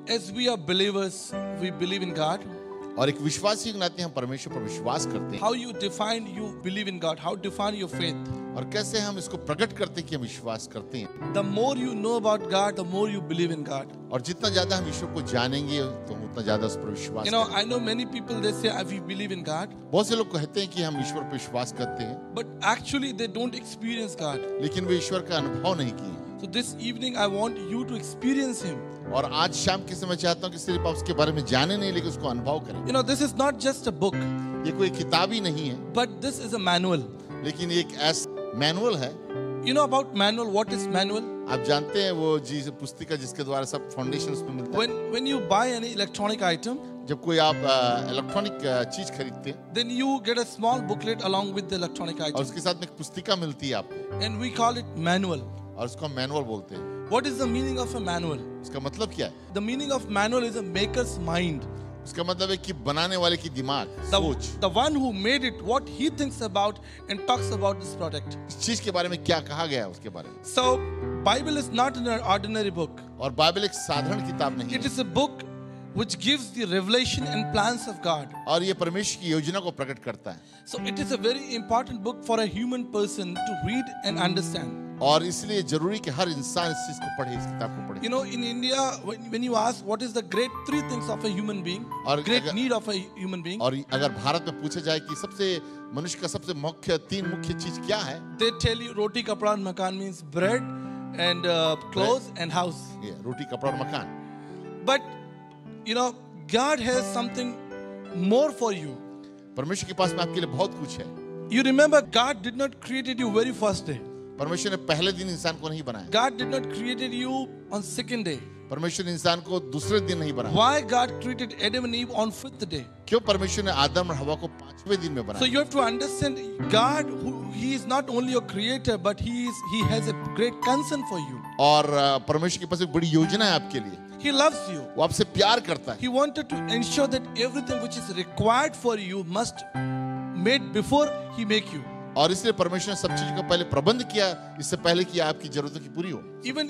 as we are believers, we believe in God. और एक विश्वासी के नाते हम परमेश्वर पर विश्वास करते हैं. How you define you believe in God? How define your faith? और कैसे हम इसको प्रकट करते हैं कि हम विश्वास करते हैं. The more you know about God, the more you believe in God. और जितना ज्यादा हम ईश्वर को जानेंगे तो उतना ज्यादा उस पर विश्वास You know, करेंगे. I know many people, they say we believe in God, बहुत से लोग कहते हैं कि हम ईश्वर पर विश्वास करते हैं, but actually they don't experience God. लेकिन वे ईश्वर का अनुभव नहीं किए. So this evening I want you to experience Him. और आज शाम के समय चाहता हूँ कि सिर्फ आप उसके बारे में जाने नहीं, लेकिन उसको अनुभव करें. You know, this is not just a book, ये कोई किताब ही नहीं है, but this is a manual. लेकिन ये एक ऐसा मैनुअल है. You know about manual? What is manual? आप जानते हैं वो चीज पुस्तिका जिसके द्वारा सब फाउंडेशन उसमें मिलता है. When you buy any electronic item, जब कोई आप इलेक्ट्रॉनिक चीज खरीदते हैं, then you get a small booklet along with the electronic और item, उसके साथ में एक पुस्तिका मिलती है आपको, and we call it manual. और उसको हम मैनुअल बोलते हैं. What is the meaning of a manual? उसका मतलब क्या है? The meaning of manual is a maker's mind. उसका मतलब है कि बनाने वाले की दिमाग, सोच, The one who made it, what he thinks about and talks about this product. इस चीज के बारे में क्या कहा गया है उसके बारे में. So, Bible is not an ordinary book. और बाइबल एक साधारण किताब नहीं It है, is a book which gives the revelation and plans of God. और ये परमेश्वर की योजना को प्रकट करता है. So, it is a very important book for a human person to read and understand. और इसलिए जरूरी कि हर इंसान इस चीज को पढ़े, इस किताब को पढ़े. You know, in India, when you ask what is the great three things of a human being, और great need of a human being, और अगर भारत में पूछा जाए कि सबसे मनुष्य का सबसे मुख्य तीन मुख्य चीज क्या है, they tell you roti, kapra and makan means bread and clothes and house. ये रोटी, कपड़ा और मकान. But, you know, God has something more for you. परमेश्वर के पास में आपके लिए बहुत कुछ है. You remember, God did not create you very first day. परमेश्वर ने पहले दिन इंसान को नहीं बनाया. God did not create you on second day. परमेश्वर ने इंसान को दूसरे दिन नहीं बनाया. Why God created Adam and Eve on fifth day? क्यों परमेश्वर ने आदम और हवा को पांचवें दिन में So बनाया? you have to understand, God, He is not only your creator, but He has a great concern for you. और परमेश्वर के पास एक बड़ी योजना है आपके लिए. He loves you. वो आपसे प्यार करता है. He wanted to ensure that everything which is required for you must made before He make you. और इसलिए परमेश्वर ने सब चीज का पहले प्रबंध किया, इससे पहले कि आपकी जरूरतों की पूरी हो. Even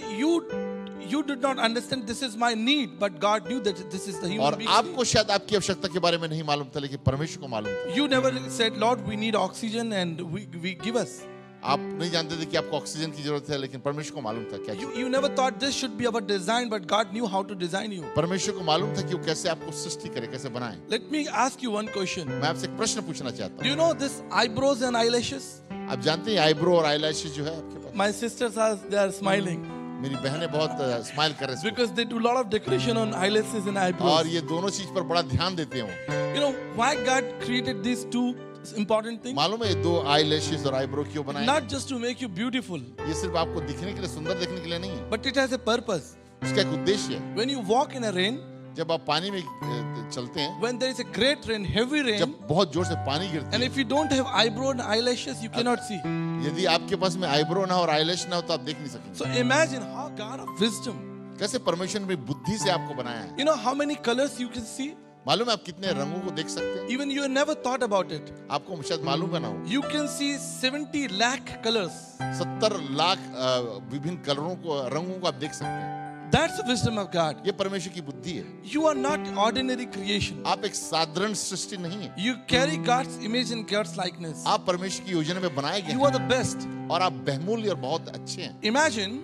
you did not understand this is my need, but God knew that this is the human और being. आपको शायद आपकी आवश्यकता के बारे में नहीं मालूम था, लेकिन परमेश्वर को मालूम था. You never said, Lord, we need oxygen and we give us. आप नहीं जानते थे कि आपको ऑक्सीजन की जरूरत है, लेकिन परमेश्वर को मालूम था क्या. You never thought this should be our design, but God knew how to design you. परमेश्वर को मालूम था कि वो कैसे आपको सृष्टि करे, कैसे बनाए. Let me ask you one question. मैं आपसे एक प्रश्न पूछना चाहता Do हूँ. you know this eyebrows and eyelashes? आप जानते हैं आईब्रो और आईलैशेस जो है आपके पास. My sisters they are smiling मेरी बहनें बहुत स्माइल कर रहे हैं because they do a lot of decoration on eyelashes and eyebrows. और ये दोनों चीज पर बड़ा ध्यान देते हैं. You know why God created these two important things? मालूम है ये दो आईलैशेस और आईब्रो क्यों बनाए? Not just to make you beautiful, ये सिर्फ आपको दिखने के लिए, सुंदर दिखने के लिए नहीं है. but it has a purpose. उसका एक उद्देश्य है. When you walk in a rain, जब आप पानी में चलते हैं, when there is a great rain, heavy rain, जब बहुत जोर से पानी गिरती and है, if you don't have eyebrow and eyelashes, you cannot see. यदि आपके पास में आईब्रो ना हो और आईलैश ना हो तो आप देख नहीं सकेंगे. So imagine how God of wisdom, कैसे परमेश्वर ने बुद्धि से आपको बनाया है. you know how many colors you can see? मालूम है आप कितने रंगों को देख सकते हैं? Even you never thought about it. आपको शायद मालूम का ना हो. You can see 70 lakh colors. 70 lakh विभिन्न कलरों को, रंगों को आप देख सकते हैं. That's the wisdom of God. ये परमेश्वर की बुद्धि है. You are not ordinary creation. आप एक साधारण सृष्टि नहीं है. You carry God's image and God's likeness. आप परमेश्वर की योजना में बनाए गए You are the best. हैं और आप बहुमूल्य और बहुत अच्छे हैं. Imagine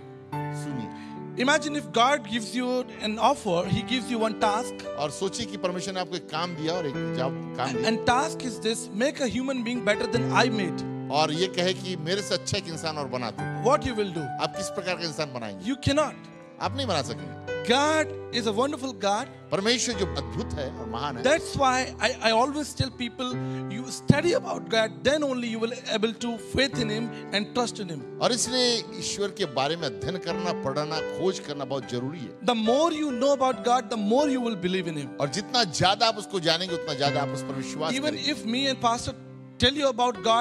if God gives you an offer, He gives you one task. और सोचिए कि परमेश्वर ने आपको एक काम दिया और एक काम दिया. And task is this: make a human being better than I made. और ये कहे कि मेरे से अच्छा एक इंसान और बना दो. What you will do? आप किस प्रकार का इंसान बनाएंगे? You cannot. आप नहीं बना सकेंगे. God is a wonderful God. परमेश्वर जो अद्भुत है और महान है. That's why I always tell people, you study about God, then only you will able to faith in Him and trust in Him. और इसलिए ईश्वर के बारे में अध्ययन करना, पढ़ना, खोज करना बहुत जरूरी है. The more you know about God, the more you will believe in Him. और जितना ज्यादा आप उसको जानेंगे, उतना ज्यादा आप उस पर विश्वास Even करेंगे. if me and Pastor tell you about God,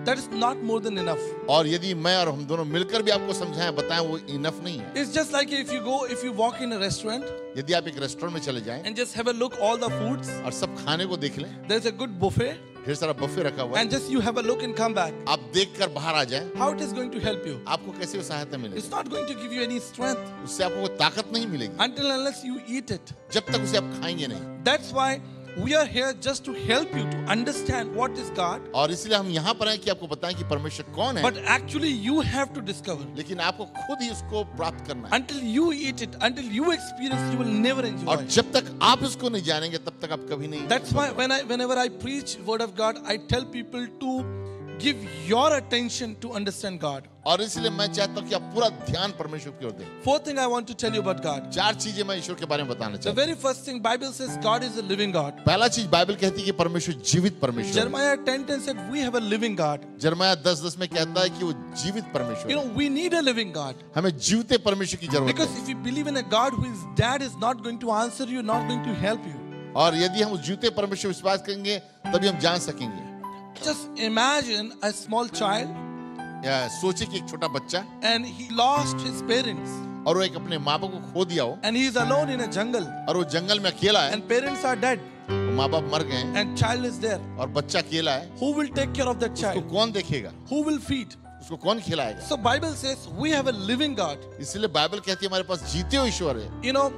that is not more than enough. और यदि मैं और हम दोनों मिलकर भी आपको समझाएं बताएं वो इनफ नहीं है। It's just like if you walk in a restaurant यदि आप एक रेस्टोरेंट में चले जाएं and just have a look all the foods, और सब खाने को देख लें, there's a good buffet, ढेर सारा बफे रखा हुआ है, and just you have a look and come back. आप देखकर बाहर आ जाएं, How it is going to help you? आपको कैसे वो सहायता मिलेगी? It's not going to give you any strength उससे आपको कोई ताकत नहीं मिलेगी until unless you eat it. जब तक उसे आप खाएंगे नहीं। That's why we are here just to help you to understand what is God. और इसलिए हम यहाँ पर हैं कि आपको बताएं कि परमेश्वर कौन है, But actually you have to discover. लेकिन आपको खुद ही उसको प्राप्त करना है। Until you eat it, until you experience it, you will never enjoy और it. जब तक आप इसको नहीं जानेंगे तब तक आप कभी नहीं। That's why whenever I preach word of God, I tell people to give your attention to understand God. और इसलिए मैं चाहता हूँ कि आप पूरा ध्यान परमेश्वर की ओर दें। Fourth thing I want to tell you about God. 4 चीजें मैं ईश्वर के बारे में बताना The चाहता हूँ। very first thing Bible says God is a living God. पहला चीज बाइबल कहती है कि परमेश्वर जीवित परमेश्वर है। Jeremiah 10:10 said we have a living God. यिर्मयाह 10:10 में कहता है कि वो जीवित परमेश्वर You है। know, we need a living God. हमें जीवते परमेश्वर की जरूरत Because है। if you believe in a God who is dead, is not going to answer you, not going to help you. और यदि हम उस जीवते परमेश्वर विश्वास करेंगे तभी हम जान सकेंगे। Just imagine a small child या सोचे कि एक छोटा बच्चा and he lost his parents और वो एक अपने माँ बाप को खो दिया हो and he is alone in a jungle और वो जंगल में अकेला है, and parents are dead माँ बाप मर गए हैं and child is there. और बच्चा अकेला है, Who will take care of that उसको child? कौन देखेगा? Who will feed? उसको कौन खिलाएगा? So Bible says we have a living God. इसलिए बाइबल कहती है हमारे पास जीते हुए ईश्वर है। You know,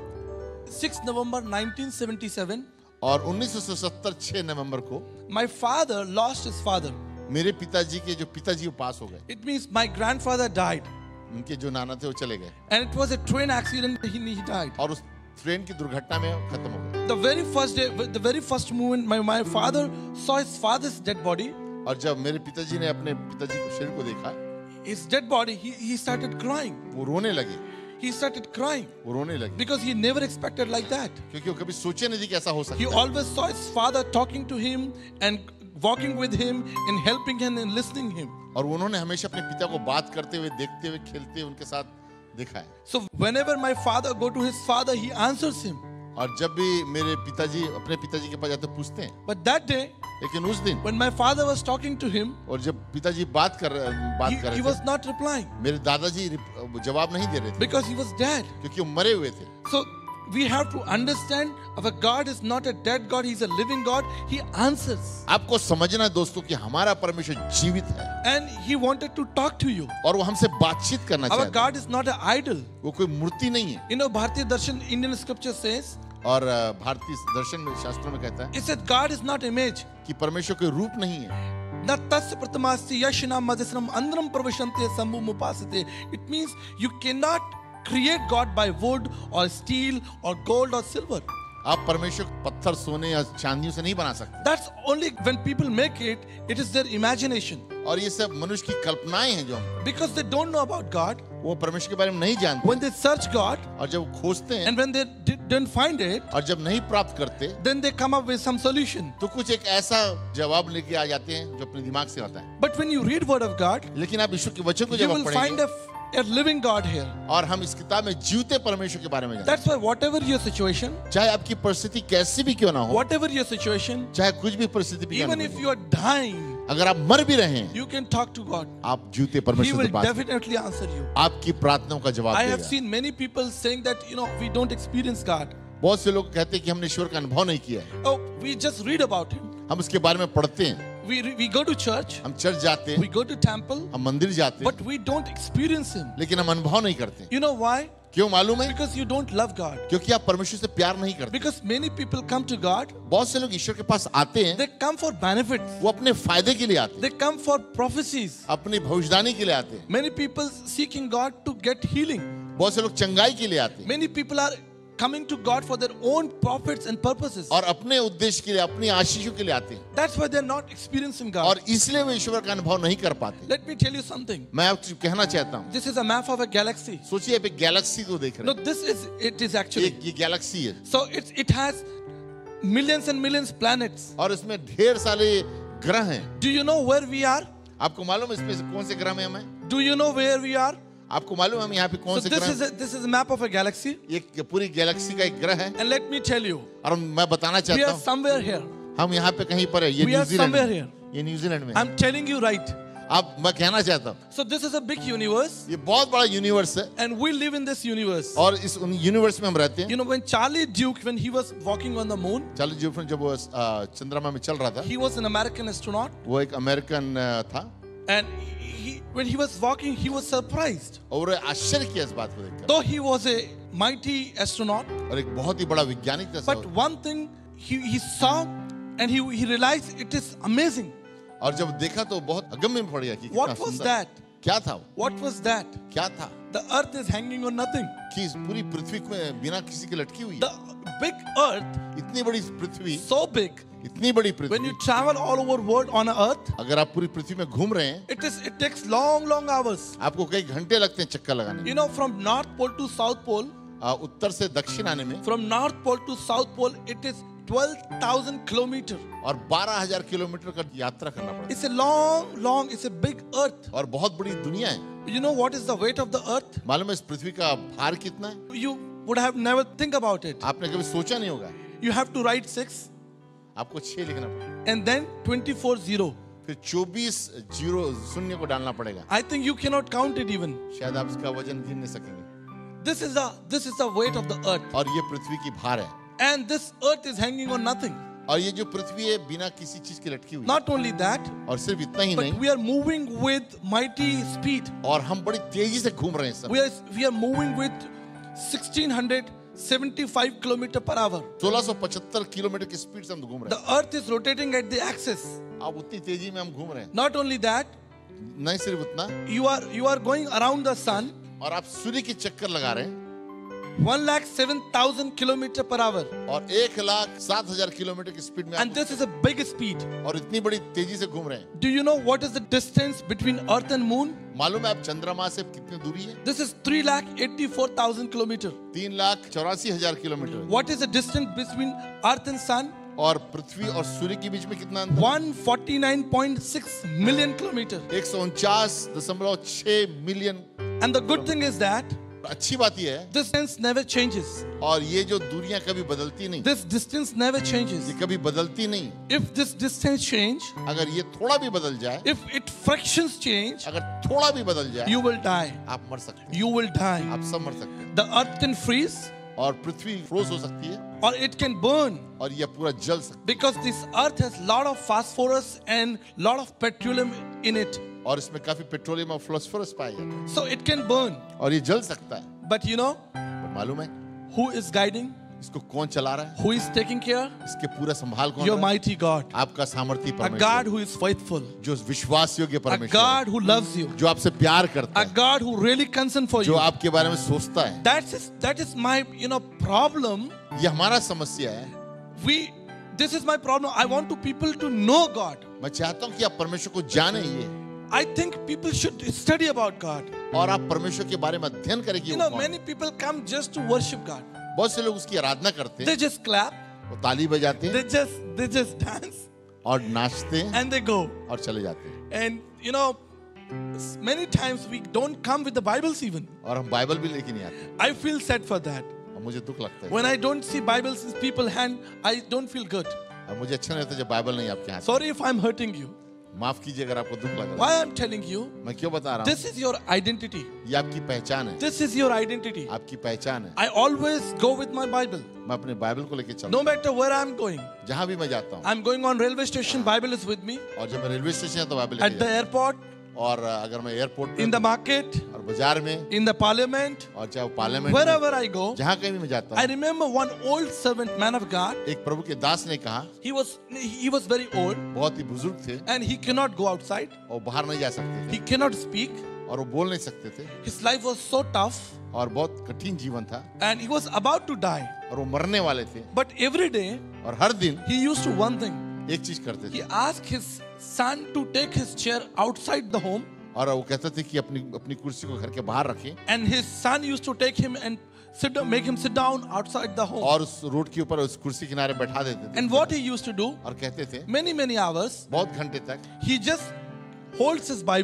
6 November 1977, और 1977 6 नवंबर को my father lost his father. मेरे पिताजी के जो पिताजी वो पास हो गए, It means my grandfather died. उनके जो नाना थे वो चले गए And it was a train accident, he died. और उस ट्रेन की दुर्घटना में खत्म हो गए। The very first day, the very first moment, my father saw his father's dead body. और जब मेरे पिताजी ने अपने पिताजी के शरीर को देखा, His dead body, he started crying. वो रोने लगे, He started crying वो रोने लगे because he never expected like that. क्योंकि वो कभी सोचे नहीं थी कि ऐसा हो He सकता है। always saw his father talking to him and walking with him and helping him and listening him. और उन्होंने हमेशा अपने पिता को बात करते हुए, देखते हुए, खेलते हुए उनके साथ देखा है। So whenever my father go to his father, he answers him. और जब भी मेरे पिताजी अपने पिताजी के पास जाते पूछते हैं, But that day, लेकिन उस दिन when my father was talking to him, और जब पिताजी बात कर he रहे was थे, not replying मेरे दादाजी जवाब नहीं दे रहे थे because he was dead. क्योंकि वो मरे हुए थे। So we have to understand our God is not a dead God, he's a living God. He answers. आपको समझना है दोस्तों कि हमारा परमेश्वर जीवित है And he wanted to talk to you. और वो हमसे बातचीत करना Our चाहता है। God is not an idol. वो कोई मूर्ति नहीं है। You know, Bharatiya Darshan, Indian scripture says, और भारतीय दर्शन में शास्त्रों में कहता है it said God is not image. कि परमेश्वर कोई रूप नहीं है। न तस्य प्रथमास्ति यशना मजस्रम अंद्रम प्रविशन्ते सम्भुम उपासते. It means you cannot create God by wood or steel or gold or silver. आप परमेश्वर पत्थर, सोने या चांदियों से नहीं बना सकते। That's only when people make it, it is their imagination. और ये सब मनुष्य की कल्पनाएं हैं जो हम, Because they don't know about God. वो परमेश्वर के बारे में नहीं जानते। When they search God और जब वो खोजते हैं and when they didn't find it, और जब नहीं प्राप्त करते then they come up with some solution. तो कुछ एक ऐसा जवाब लेके आ जाते हैं जो अपने दिमाग से आता है। But when you read word of God, लेकिन आप ईश्वर के वचन को you जब आप will find पढ़ेंगे a living God here. और हम इस किताब में जीवते परमेश्वर के बारे में जानेंगे। That's why whatever your situation, चाहे आपकी परिस्थिति कैसी भी क्यों ना हो, whatever your situation, चाहे कुछ भी परिस्थिति भी even if you are dying, अगर आप मर भी रहे हैं, you can talk to God. आप जीवते He परमेश्वर will से बात करें। definitely answer you. आपकी प्रार्थनाओं का जवाब I have देगा। seen many people saying that, you know, we don't experience God. बहुत से लोग कहते हैं कि हमने ईश्वर का अनुभव नहीं किया है। Oh, we just read about Him. हम उसके बारे में पढ़ते हैं, We go to church, हम चर्च जाते we हैं, go to temple, हम मंदिर जाते हैं, but we don't experience Him. लेकिन हम अनुभव नहीं करते। You know why? क्यों मालूम है? Because you don't love God. क्योंकि आप परमेश्वर से प्यार नहीं करते। Because many people come to God, बहुत से लोग ईश्वर के पास आते हैं, they come for benefits. वो अपने फायदे के लिए आते हैं, They come for prophecies. अपनी भविष्यवाणी के लिए आते हैं। Many people seeking God to get healing. बहुत से लोग चंगाई के लिए आते हैं Many people are coming to God for their own profits and purposes. और अपने उद्देश्य के लिए, अपनी आशीषों के लिए आते हैं That's why they're not experiencing God. और इसलिए वे ईश्वर का अनुभव नहीं कर पाते। Let me tell you something. मैं आपको कहना चाहता हूँ, This is a map of a galaxy. सोचिए आप एक गैलेक्सी को देख रहे No, हैं। it is actually. ये गैलेक्सी है So it has millions and millions planets. और इसमें ढेर सारे ग्रह हैं। Do you know where we are? आपको मालूम है इसमें से कौन से ग्रह में हम हैं? Do you know where we are? आपको मालूम है हम यहाँ पे कौन So से ग्रह हैं? this is a map of a galaxy. ये पूरी गैलेक्सी का एक ग्रह है And let me tell you, और मैं बताना we चाहता are हूँ somewhere here. हम यहाँ पे कहीं पर है। ये We are न्यूजीलैंड somewhere में, here. ये न्यूजीलैंड में। I'm telling you right. अब मैं कहना चाहता हूँ, So this is a big universe, ये बहुत बड़ा यूनिवर्स है and we live in this universe. और इस यूनिवर्स में हम रहते हैं. You know, when Charlie Duke, when he was walking on the moon, Charlie जूफन जब वो चंद्रमा में चल रहा था, he was an American astronaut, वो एक अमेरिकन था and when he was walking, he was surprised. और आश्चर्य किया इस बात को देखकर. Though he was a mighty astronaut, और एक बहुत ही बड़ा वैज्ञानिक था. but one thing he saw, and he realized it is amazing. और जब देखा तो बहुत अगम्य में पड़ गया कि What was that? क्या था वो? What was that? क्या था The earth is hanging on nothing. कि इस पूरी पृथ्वी में बिना किसी के लटकी हुई है. The big earth, इतनी बड़ी पृथ्वी, so big. इतनी बड़ी When Prithvi, you travel all over world on earth, अगर आप पूरी पृथ्वी में घूम रहे हैं, it takes long hours. आपको कई घंटे लगते हैं चक्कर लगाने में. You know, from North Pole to South Pole, उत्तर से दक्षिण आने में, from North Pole to South Pole, it is 12,000 kilometers. और 12,000 किलोमीटर का यात्रा करना पड़ता It's a long, it's a big earth. है और बहुत बड़ी दुनिया है. You know what is the weight of the earth? मालूम है इस पृथ्वी का भार कितना है? You would have never think about it. आपने कभी सोचा नहीं होगा. You have to write 6 आपको 6 लिखना पड़ेगा, and then 24 0. फिर 24 शून्य को डालना पड़ेगा. I think you cannot count it even. शायद आप इसका वजन गिन नहीं सकेंगे. This is the weight of the earth. और ये पृथ्वी की भार है. And this earth is hanging on nothing. और ये जो पृथ्वी है बिना किसी चीज की लटकी हुई है. Not only that, और सिर्फ इतना ही but नहीं, we are moving with mighty speed. और हम बड़ी तेजी से घूम रहे हैं सब. We are moving with 1675 kilometer per hour. 1675 kilometre की स्पीड से हम घूम रहे The earth is rotating at the axis. हैं. अब उतनी तेजी में हम घूम रहे हैं. Not only that, नहीं सिर्फ उतना, you are going around the sun और आप सूर्य की चक्कर लगा रहे हैं 107,000 kilometer per hour. और 1,07,000 किलोमीटर की स्पीड में And आप this is a big speed. और इतनी बड़ी तेजी से घूम रहे हैं. Do you know what is the distance between earth and moon? मालूम है आप चंद्रमा से कितनी दूरी है? This is 3,84,000 kilometer. 3,84,000 kilometre. What is the distance between earth and sun? और पृथ्वी और सूर्य के बीच में कितना अंतर? 149.6 million kilometer. 149.6 million. And the good thing is that अच्छी बात यह है, this distance never changes. और ये जो दूरियां कभी बदलती नहीं, This distance never changes. ये कभी बदलती नहीं. If this distance change, अगर ये थोड़ा भी बदल जाए, if it fractions change, अगर थोड़ा भी बदल जाए, you will die. आप मर सकते हैं. You will die. आप सब मर सकते हैं. The earth can freeze और पृथ्वी फ्रोज हो सकती है or it can burn और यह पूरा जल सकता because this earth has lot of phosphorus and lot of petroleum in it. है और इसमें काफी पेट्रोलियम और फ्लोस्फोरस पाया जाता है So it can burn. और ये जल सकता है. But you know पर मालूम है who is guiding? इसको कौन चला रहा है? Who is taking care? इसके पूरा संभाल कौन Your रहा है? mighty God. आपका सामर्थी A God परमेश्वर, who is faithful. जो विश्वास योग्य A परमेश्वर, God who loves you. जो आपसे प्यार करता A है, God who really concerned for जो you. आपके बारे में सोचता है. That is my problem. ये हमारा समस्या है. This is my problem. I want to people to know God. मैं चाहता हूँ कि आप परमेश्वर को जाने ये I think people should study about God. और आप परमेश्वर के बारे में अध्ययन करें कि You वो know, कौन many people come just to worship God. है. बहुत से लोग उसकी आराधना करते They हैं, just clap, वो ताली बजाते हैं they just dance, और नाचते हैं and they go. और चले जाते हैं. And you know, many times we don't come with the Bibles even. और हम बाइबल भी लेके नहीं आते. I feel sad for that. और मुझे दुख लगता है When I don't see Bibles in people's hand, I don't feel good. और मुझे अच्छा नहीं लगता जब बाइबल नहीं आपके हाथ. Sorry if I'm hurting you. माफ कीजिए अगर आपको दुख लग रहा Why I'm telling you, है. मैं क्यों बता रहा हूँ? this is your identity. ये आपकी पहचान है. This is your identity. आपकी पहचान है. I always go with my Bible. मैं अपने बाइबल को लेके चलता No हूँ. matter where I'm going. जहाँ भी मैं जाता हूँ. I'm going on railway station, Bible is with me. और जब मैं रेलवे स्टेशन है तो बाइबल At लेके the जाता airport, हूँ. और अगर मैं एयरपोर्ट in पे the market, और बाजार में in the parliament, और चाहे वो पार्लियामेंट में, wherever I go, जहाँ कहीं भी मैं जाता I हूँ. remember one old servant, man of God. एक प्रभु के दास ने कहा, He was very old बहुत ही बुजुर्ग थे and he cannot go outside. और बाहर नहीं जा सकते थे He cannot speak. और वो बोल नहीं सकते थे His life was so tough और बहुत कठिन जीवन था and he was about to die. और वो मरने वाले थे. But every day और हर दिन he used to one thing. एक चीज करते He थे asked his son to take his chair outside the home, और वो कहते थे कि अपनी कुर्सी को घर के बाहर रखें and his son used to take him and make him sit down outside the home. और उस रोड के ऊपर उस कुर्सी किनारे बैठा देते थे. And what he used to do, और कहते थे many hours, बहुत घंटे तक he just holds his Bible.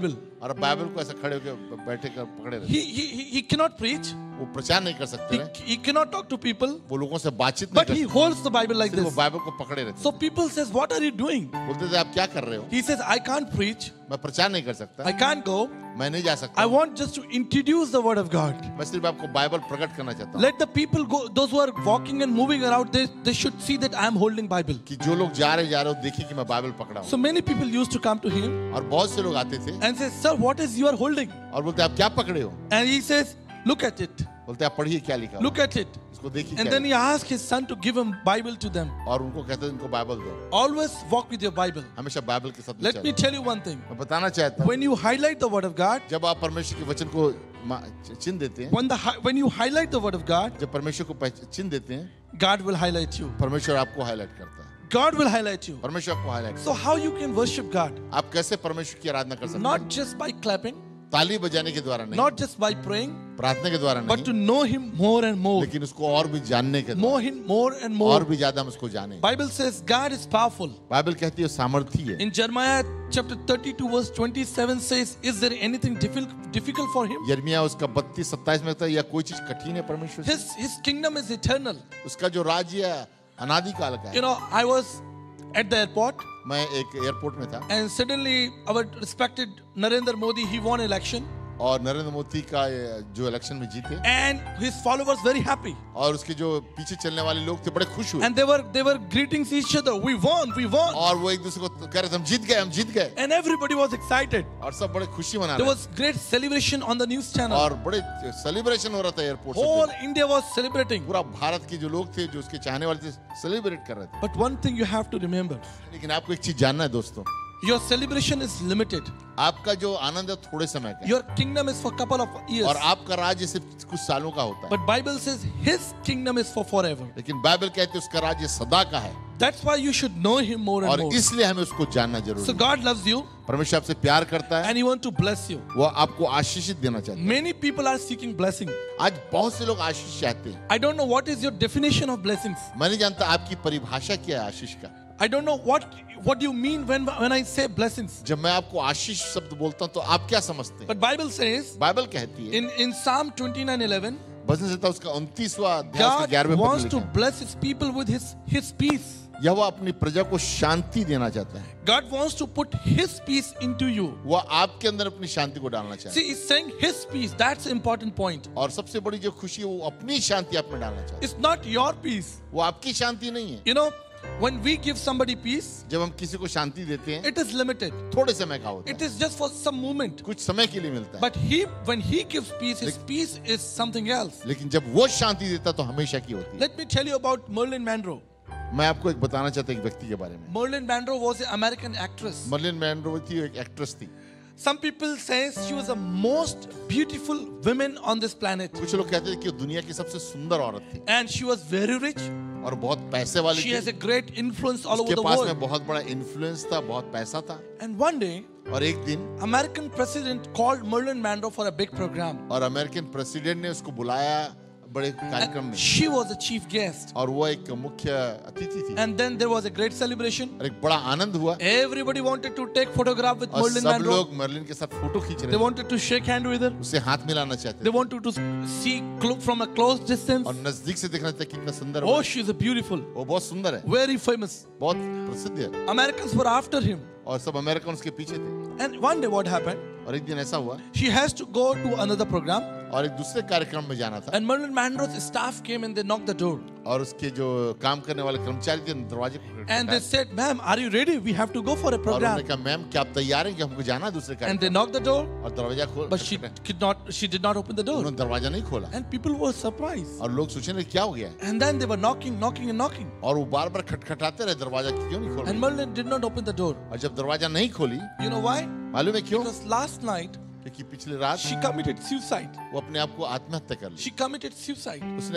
और बाइबल को ऐसे खड़े होकर बैठे कर पकड़े रहते He cannot preach. वो प्रचार नहीं कर सकते He cannot talk to people. वो लोगों से बातचीत नहीं But कर he सकते holds the Bible like सिर्फ वो this. बाइबल को पकड़े रहते So people says, what are you doing? बोलते थे आप क्या कर रहे हो He says, I can't preach. मैं प्रचार नहीं कर सकता I can't go. मैं नहीं जा सकता I want just to introduce the word of God. मैं सिर्फ आपको बाइबल प्रकट करना चाहता हूँ Let the people go, those who are walking and moving around, they should see that I am holding Bible. कि जो लोग जा रहे हो देखिए कि मैं बाइबल पकड़ा हूँ So many people used to come to him और बहुत से लोग आते थे and say, sir, what is you are holding? और बोलते आप क्या पकड़े हो And he says, look at it. बोलते आप पढ़िए क्या लिखा Look at it. इसको देखिए And क्या then he asked his son to give him Bible to them. और उनको कहते हैं इनको बाइबल दो Always walk with your Bible. हमेशा बाइबल के साथ Let me चलो tell you one thing. मैं बताना चाहता हूँ When you highlight the word of God, जब आप परमेश्वर के वचन को चिन्ह देते हैं when you highlight the word of God, जब परमेश्वर को चिन्ह देते हैं God will highlight you. परमेश्वर आपको हाईलाइट करता है God will highlight you. परमेश्वर आपको highlight So how you can worship God? आप कैसे परमेश्वर की आराधना कर सकते हैं Not just by clapping, ताली बजाने के द्वारा नहीं not just by praying, प्रार्थना के द्वारा but to नहीं know Him more and more. लेकिन उसको और भी जानने के Know द्वारा Him more and और more. भी ज्यादा हम उसको जाने Bible says God is powerful. Bible कहती है सामर्थी है In Jeremiah chapter 32 verse 27 says, is there anything difficult for Him? यिर्मयाह उसका 32-27 में कहता है या कोई चीज कठिन है परमेश्वर से His kingdom is eternal. उसका जो राज्य है अनादि काल का You है know, I was at the airport मैं एक एयरपोर्ट में था and suddenly our respected Narendra Modi, he won election और नरेंद्र मोदी का जो इलेक्शन में जीते and his followers very happy. और उसके जो पीछे चलने वाले लोग थे बड़े खुश हुए And they were greeting each other. We won, we won. और वो एक दूसरे को कह रहे थे हम जीत गए And everybody was excited. और सब बड़े खुशी मना There रहे was great celebration on the news थे channel. और बड़े सेलिब्रेशन हो रहा था एयरपोर्ट Whole से India was celebrating. पूरा भारत के जो लोग थे जो उसके चाहने वाले थे सेलिब्रेट कर रहे थे But one thing you have to remember, लेकिन आपको एक चीज जानना है दोस्तों your celebration is limited. आपका जो आनंद है थोड़े समय का है Your kingdom is for couple of years. और आपका राज्य सिर्फ कुछ सालों का होता है But Bible says his kingdom is for forever. लेकिन बाइबल कहती है उसका राज्य सदा का है That's why you should know him more and और more. इसलिए हमें उसको जानना जरूरी So है God loves you परमेश्वर आपसे प्यार करता है and he wants to bless you. वो आपको आशीषित देना चाहता है Many people are seeking blessing. आज बहुत से लोग आशीष चाहते हैं I don't know what is your definition of blessings. मैं नहीं जानता आपकी परिभाषा क्या है आशीष का I don't know what do you mean when I say blessings. जब मैं आपको आशीष शब्द बोलता हूँ तो आप क्या समझते हैं But Bible says बाइबल कहती है in Psalm 29:11, भजन संहिता उसका 29वां अध्याय उसका God 11वें पद wants में to लिखा है bless his people with his peace. यहोवा अपनी प्रजा को शांति देना चाहता है God wants to put his peace into you. वह आपके अंदर अपनी शांति को डालना चाहता See, he's saying his peace. That's the important point. है और सबसे बड़ी जो खुशी है वो अपनी शांति आप में डालना चाहता It's not your peace. है वो आपकी शांति नहीं है You know, when we give somebody peace, जब हम किसी को शांति देते हैं it is limited. थोड़े समय का होता It है is just for some moment. कुछ समय के लिए मिलता है But when he gives peace, his peace is something else. लेकिन जब वो शांति देता है तो हमेशा की होती है Let me tell you about Marilyn Monroe. मैं आपको एक बताना चाहता हूँ एक व्यक्ति के बारे में Marilyn Monroe was an American actress. Marilyn Monroe थी एक एक्ट्रेस थी Some people say she was the most beautiful woman on this planet. कुछ लोग कहते थे कि वो दुनिया की सबसे सुंदर औरत थी And she was very rich. और बहुत पैसे वाली She थी has a great influence all over उसके the पास में world. बहुत बड़ा इन्फ्लुएंस था बहुत पैसा था And one day, और एक दिन American president called Marilyn Monroe for a big program. और अमेरिकन प्रेसिडेंट ने उसको बुलाया बड़े कार्यक्रम में She was the chief guest. और वो एक मुख्य अतिथि थी And then there was a great celebration. और एक बड़ा आनंद हुआ Everybody wanted to take photograph with और Marilyn सब Monroe. लोग मर्लिन के साथ फोटो खींच They रहे थे wanted to shake hand with her. उससे हाथ मिलाना चाहते They थे wanted to see from a close distance. और नजदीक से देखना चाहते कितना सुंदर Oh, वो she's a beautiful, वो बहुत सुंदर है very famous. बहुत प्रसिद्ध है Americans were after him. और सब अमेरिकन उसके पीछे थे And one day what happened? और एक दिन ऐसा हुआ She has to go to another program. और एक दूसरे कार्यक्रम में जाना था And Marilyn Monroe's staff came and they knocked the door. और उसके जो काम करने वाले कर्मचारी थे दरवाजे को And they खटखटाया। said, ma'am, are you ready? We have to go for a और उन्होंने program. कहा मैम क्या आप तैयार हैं कि हमको जाना है दूसरे And they कार्यक्रम knocked the door, और दरवाजा खोल but she did not open the door. उन्होंने दरवाजा नहीं खोला And people were surprised. और लोग सोचने लगे क्या हो गया है? And then they were knocking and knocking. और वो बार बार खटखटाते रहे दरवाजा क्यों नहीं खोल And रहे? Marilyn did not open the door. और जब दरवाजा नहीं खोली You know why? मालूम है क्यों Because last night क्योंकि पिछली रात she committed suicide. वो अपने आप को आत्महत्या कर ली She committed suicide. उसने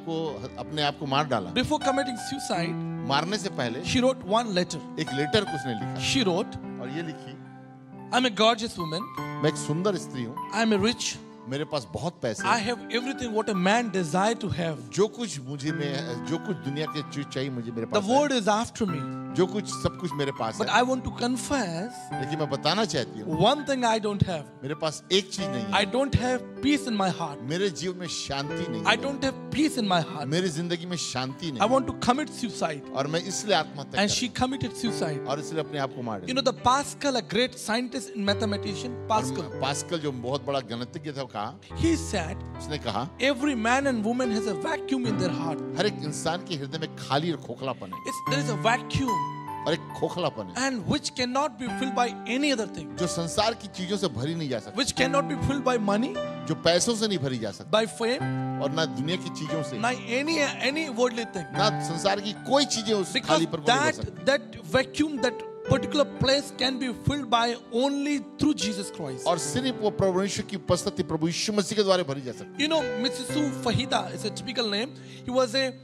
अपने आप को मार डाला Before committing suicide, मारने से पहले she wrote one letter. एक लेटर उसने लिखा She wrote, और ये लिखी I'm a gorgeous woman. मैं एक सुंदर स्त्री हूँ I'm a rich. मेरे पास बहुत पैसे I हैं have everything what a man desire to have. जो कुछ दुनिया के चीज चाहिए मुझे मेरे The pass world is after me. है। जो कुछ सब कुछ मेरे पास But है, I want to confess लेकिन मैं बताना चाहती हूँ one thing I don't have. मेरे पास एक चीज नहीं I है, don't have peace in my heart. मेरे जीवन में शांति नहीं I है, don't have peace in my heart. मेरी जिंदगी में शांति I नहीं want to commit suicide. और मैं इसलिए आत्महत्या And कर she committed suicide. और इसलिए अपने आप को मार You डाली। know, the Pascal, a great scientist in mathematician, Pascal, Pascal जो बहुत बड़ा गणितज्ञ था, वो कहा, he said, उसने कहा every man and woman has a vacuum in their heart. हर एक इंसान के हृदय में खाली और खोखलापन है, There is a vacuum, और एक खोखलापन है and which cannot be filled by any other thing. जो संसार की चीजों से भरी नहीं जा सकती, Which cannot be filled by money, जो पैसों से नहीं भरी जा सकती, by fame, और ना दुनिया की चीजों से, by any worldly thing. ना संसार की कोई चीजें उस Because खाली पर भरी जा सकती। that vacuum, that particular place can be filled by only through Jesus Christ. और सिर्फ वो प्रभु यीशु की उपस्थिति, प्रभु यीशु मसीह के द्वारा भरी जा सकती। You know, Mitsusu Fahita is a typical name. He was a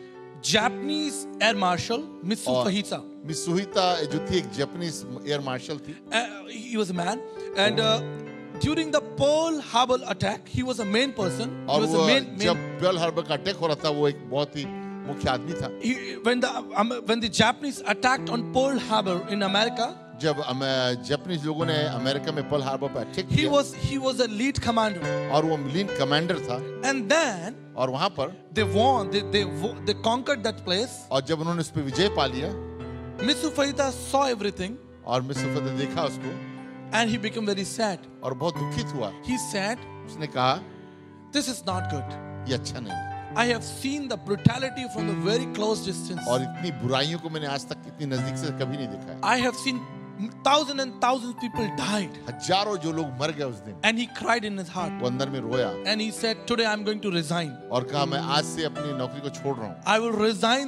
Japanese air marshal, Mitsu और Fahita. मित्सुहिता जो थी एक जापानीज एयर मार्शल थी, He was a man, and during the Pearl Harbor attack, he was a main person. He और was वो a main. जब Pearl Harbor का attack हो रहा था, वो एक बहुत ही मुख्य आदमी था। When the Japanese attacked on Pearl Harbor in America, जब जापानीज लोगों ने अमेरिका में पर्ल हार्बर पर अटैक he किया, was a lead commander. और वो मिलिन कमांडर था, And then और वहां पर they won. They conquered that place. और जब उन्होंने उस पर विजय पा लिया, Mitsu Fahita saw everything, और मिस्टर ने देखा उसको and he became very sad. और बहुत दुखित हुआ। He said, उसने कहा, "This is not good. ये अच्छा नहीं है, I have seen the brutality from the very close distance. और इतनी बुराइयों को मैंने आज तक इतनी नजदीक से कभी नहीं देखा है। I have seen thousands and thousands people died." हजारों जो लोग मर गए उस दिन, And he cried in his heart. वो अंदर में रोया And he said, "Today I'm going to resign. और कहा, मैं आज से अपनी नौकरी को छोड़ रहा हूँ I will resign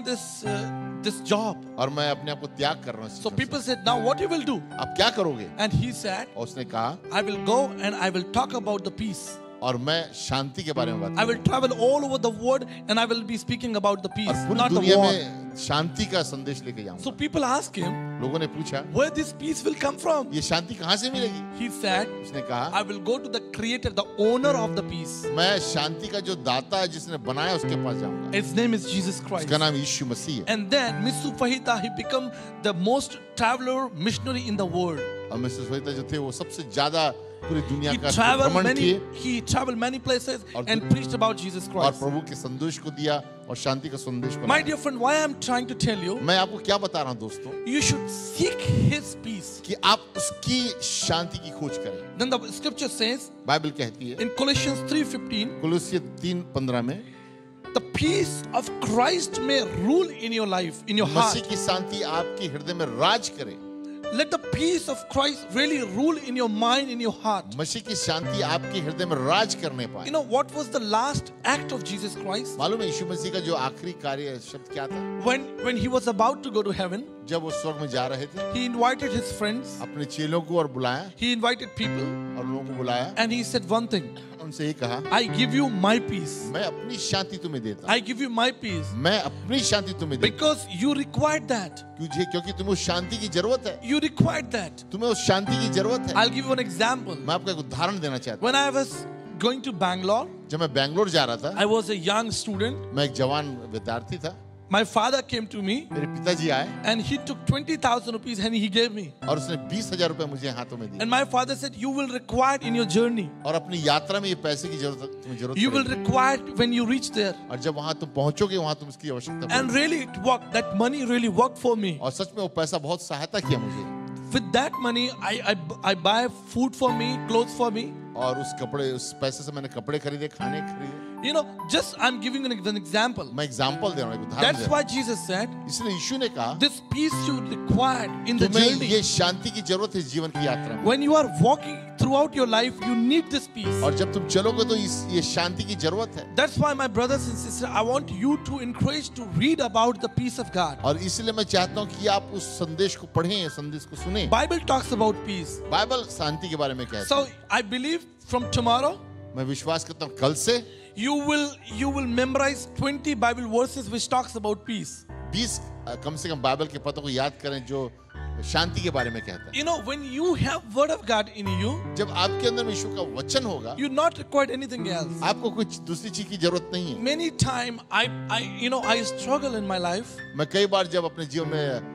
this job." और मैं अपने आप को त्याग कर रहा हूँ। So people said, "Now what you will do?" अब क्या करोगे? And he said, और उसने कहा, "I will go and I will talk about the peace. और मैं शांति के बारे में बात I will करूंगा travel all over the world and I will be speaking about the peace, और पूरी not the दुनिया war." में शांति का संदेश लेके जाऊंगा। So people asked him, लोगों ने पूछा, "Where this peace will come from?" ये शांति कहाँ से मिलेगी? He said, उसने कहा, "I will go to the creator, the owner of the peace. मैं शांति का जो दाता है, जिसने बनाया, उसके पास जाऊंगा। His name is Jesus Christ." उसका नाम यीशु मसीह है। And then Mitsu Fahita, he became the most traveler missionary in the world. और मिस्टर सोहिता जो थे, वो सबसे ज्यादा पूरी दुनिया He का traveled भ्रमण किए he traveled many places और and preached about Jesus और Christ. प्रभु के संदेश को दिया और शांति का संदेश को My लाया। dear friend, why I'm trying to tell you, मैं आपको क्या बता रहा हूँ दोस्तों, you should seek His peace. कि आप उसकी शांति की खोज करें। Then the scripture says Bible कहती है in Colossians 3:15, कुलुस्सी 3:15 में, the peace of Christ may rule in your life, in your heart. मसीह की शांति आपके हृदय में राज करे। Let the peace of Christ really rule in your mind, in your heart. मसीह की शांति आपके हृदय में राज करने पाए। You know what was the last act of Jesus Christ? मालूम है यीशु मसीह का जो आखिरी कार्य शब्द क्या था? When he was about to go to heaven, जब वो स्वर्ग में जा रहे थे, he invited his friends, अपने चेलों को और बुलाया he invited people, और लोगों को बुलाया, and he said one thing, उनसे ये कहा, I give you my peace. मैं अपनी शांति तुम्हें देता हूँ, I give you my peace मैं अपनी शांति तुम्हें देता because you required that. हूँ, क्योंकि तुम्हें उस शांति की जरूरत है, You required that. तुम्हें उस शांति की जरूरत है। I'll give you an example. मैं आपको एक उदाहरण देना चाहता हूँ। When I was going to Bangalore, जब मैं बैंगलोर जा रहा था, I was a young student. मैं एक जवान विद्यार्थी था, My father came to me मेरे पिताजी आए and he took 20,000 rupees and he gave me. और उसने 20,000 रुपए मुझे हाथों में दिए And my father said, "You will require in your journey. और अपनी यात्रा में ये पैसे की तुम्हें जरूरत You will पड़ेगी। require when you reach there." और जब वहां तुम पहुंचोगे, वहां तुम इसकी आवश्यकता And पड़ेगी। really it worked. That money really worked for me. और सच में वो पैसा बहुत सहायता किया मुझे, With that money, I buy food for me, clothes for me. और उस पैसे से मैंने कपड़े खरीदे, खाने खरीदे। You know, just I'm giving you an example. मैं एग्जांपल दे रहा हूँ, एक उदाहरण That's दे रहा why Jesus said, हूँ। इसलिए यीशु ने कहा, this peace you required in the तुम्हें journey. ये शांति की जरूरत है इस जीवन की यात्रा में, When you are walking throughout your life, you need this peace. और जब तुम चलोगे तो ये शांति की जरूरत है। That's why my brothers and sisters, I want you to encourage to read about the peace of God. और इसलिए मैं चाहता हूँ कि आप उस संदेश को पढ़ें, संदेश को सुनें। Bible talks about peace. Bible शांति के बारे में कहता है। So I believe from tomorrow मैं विश्वास करता हूँ कल से you will memorize 20 Bible verses which talks about peace. 20 कम से कम बाइबल के पदों को याद करें जो शांति के बारे में कहता है। You know, when you have word of God in you, जब आपके अंदर में यीशु का वचन होगा, you not require anything else. आपको कुछ दूसरी चीज की जरूरत नहीं है। Many time I struggle in my life. मैं कई बार जब अपने जीवन में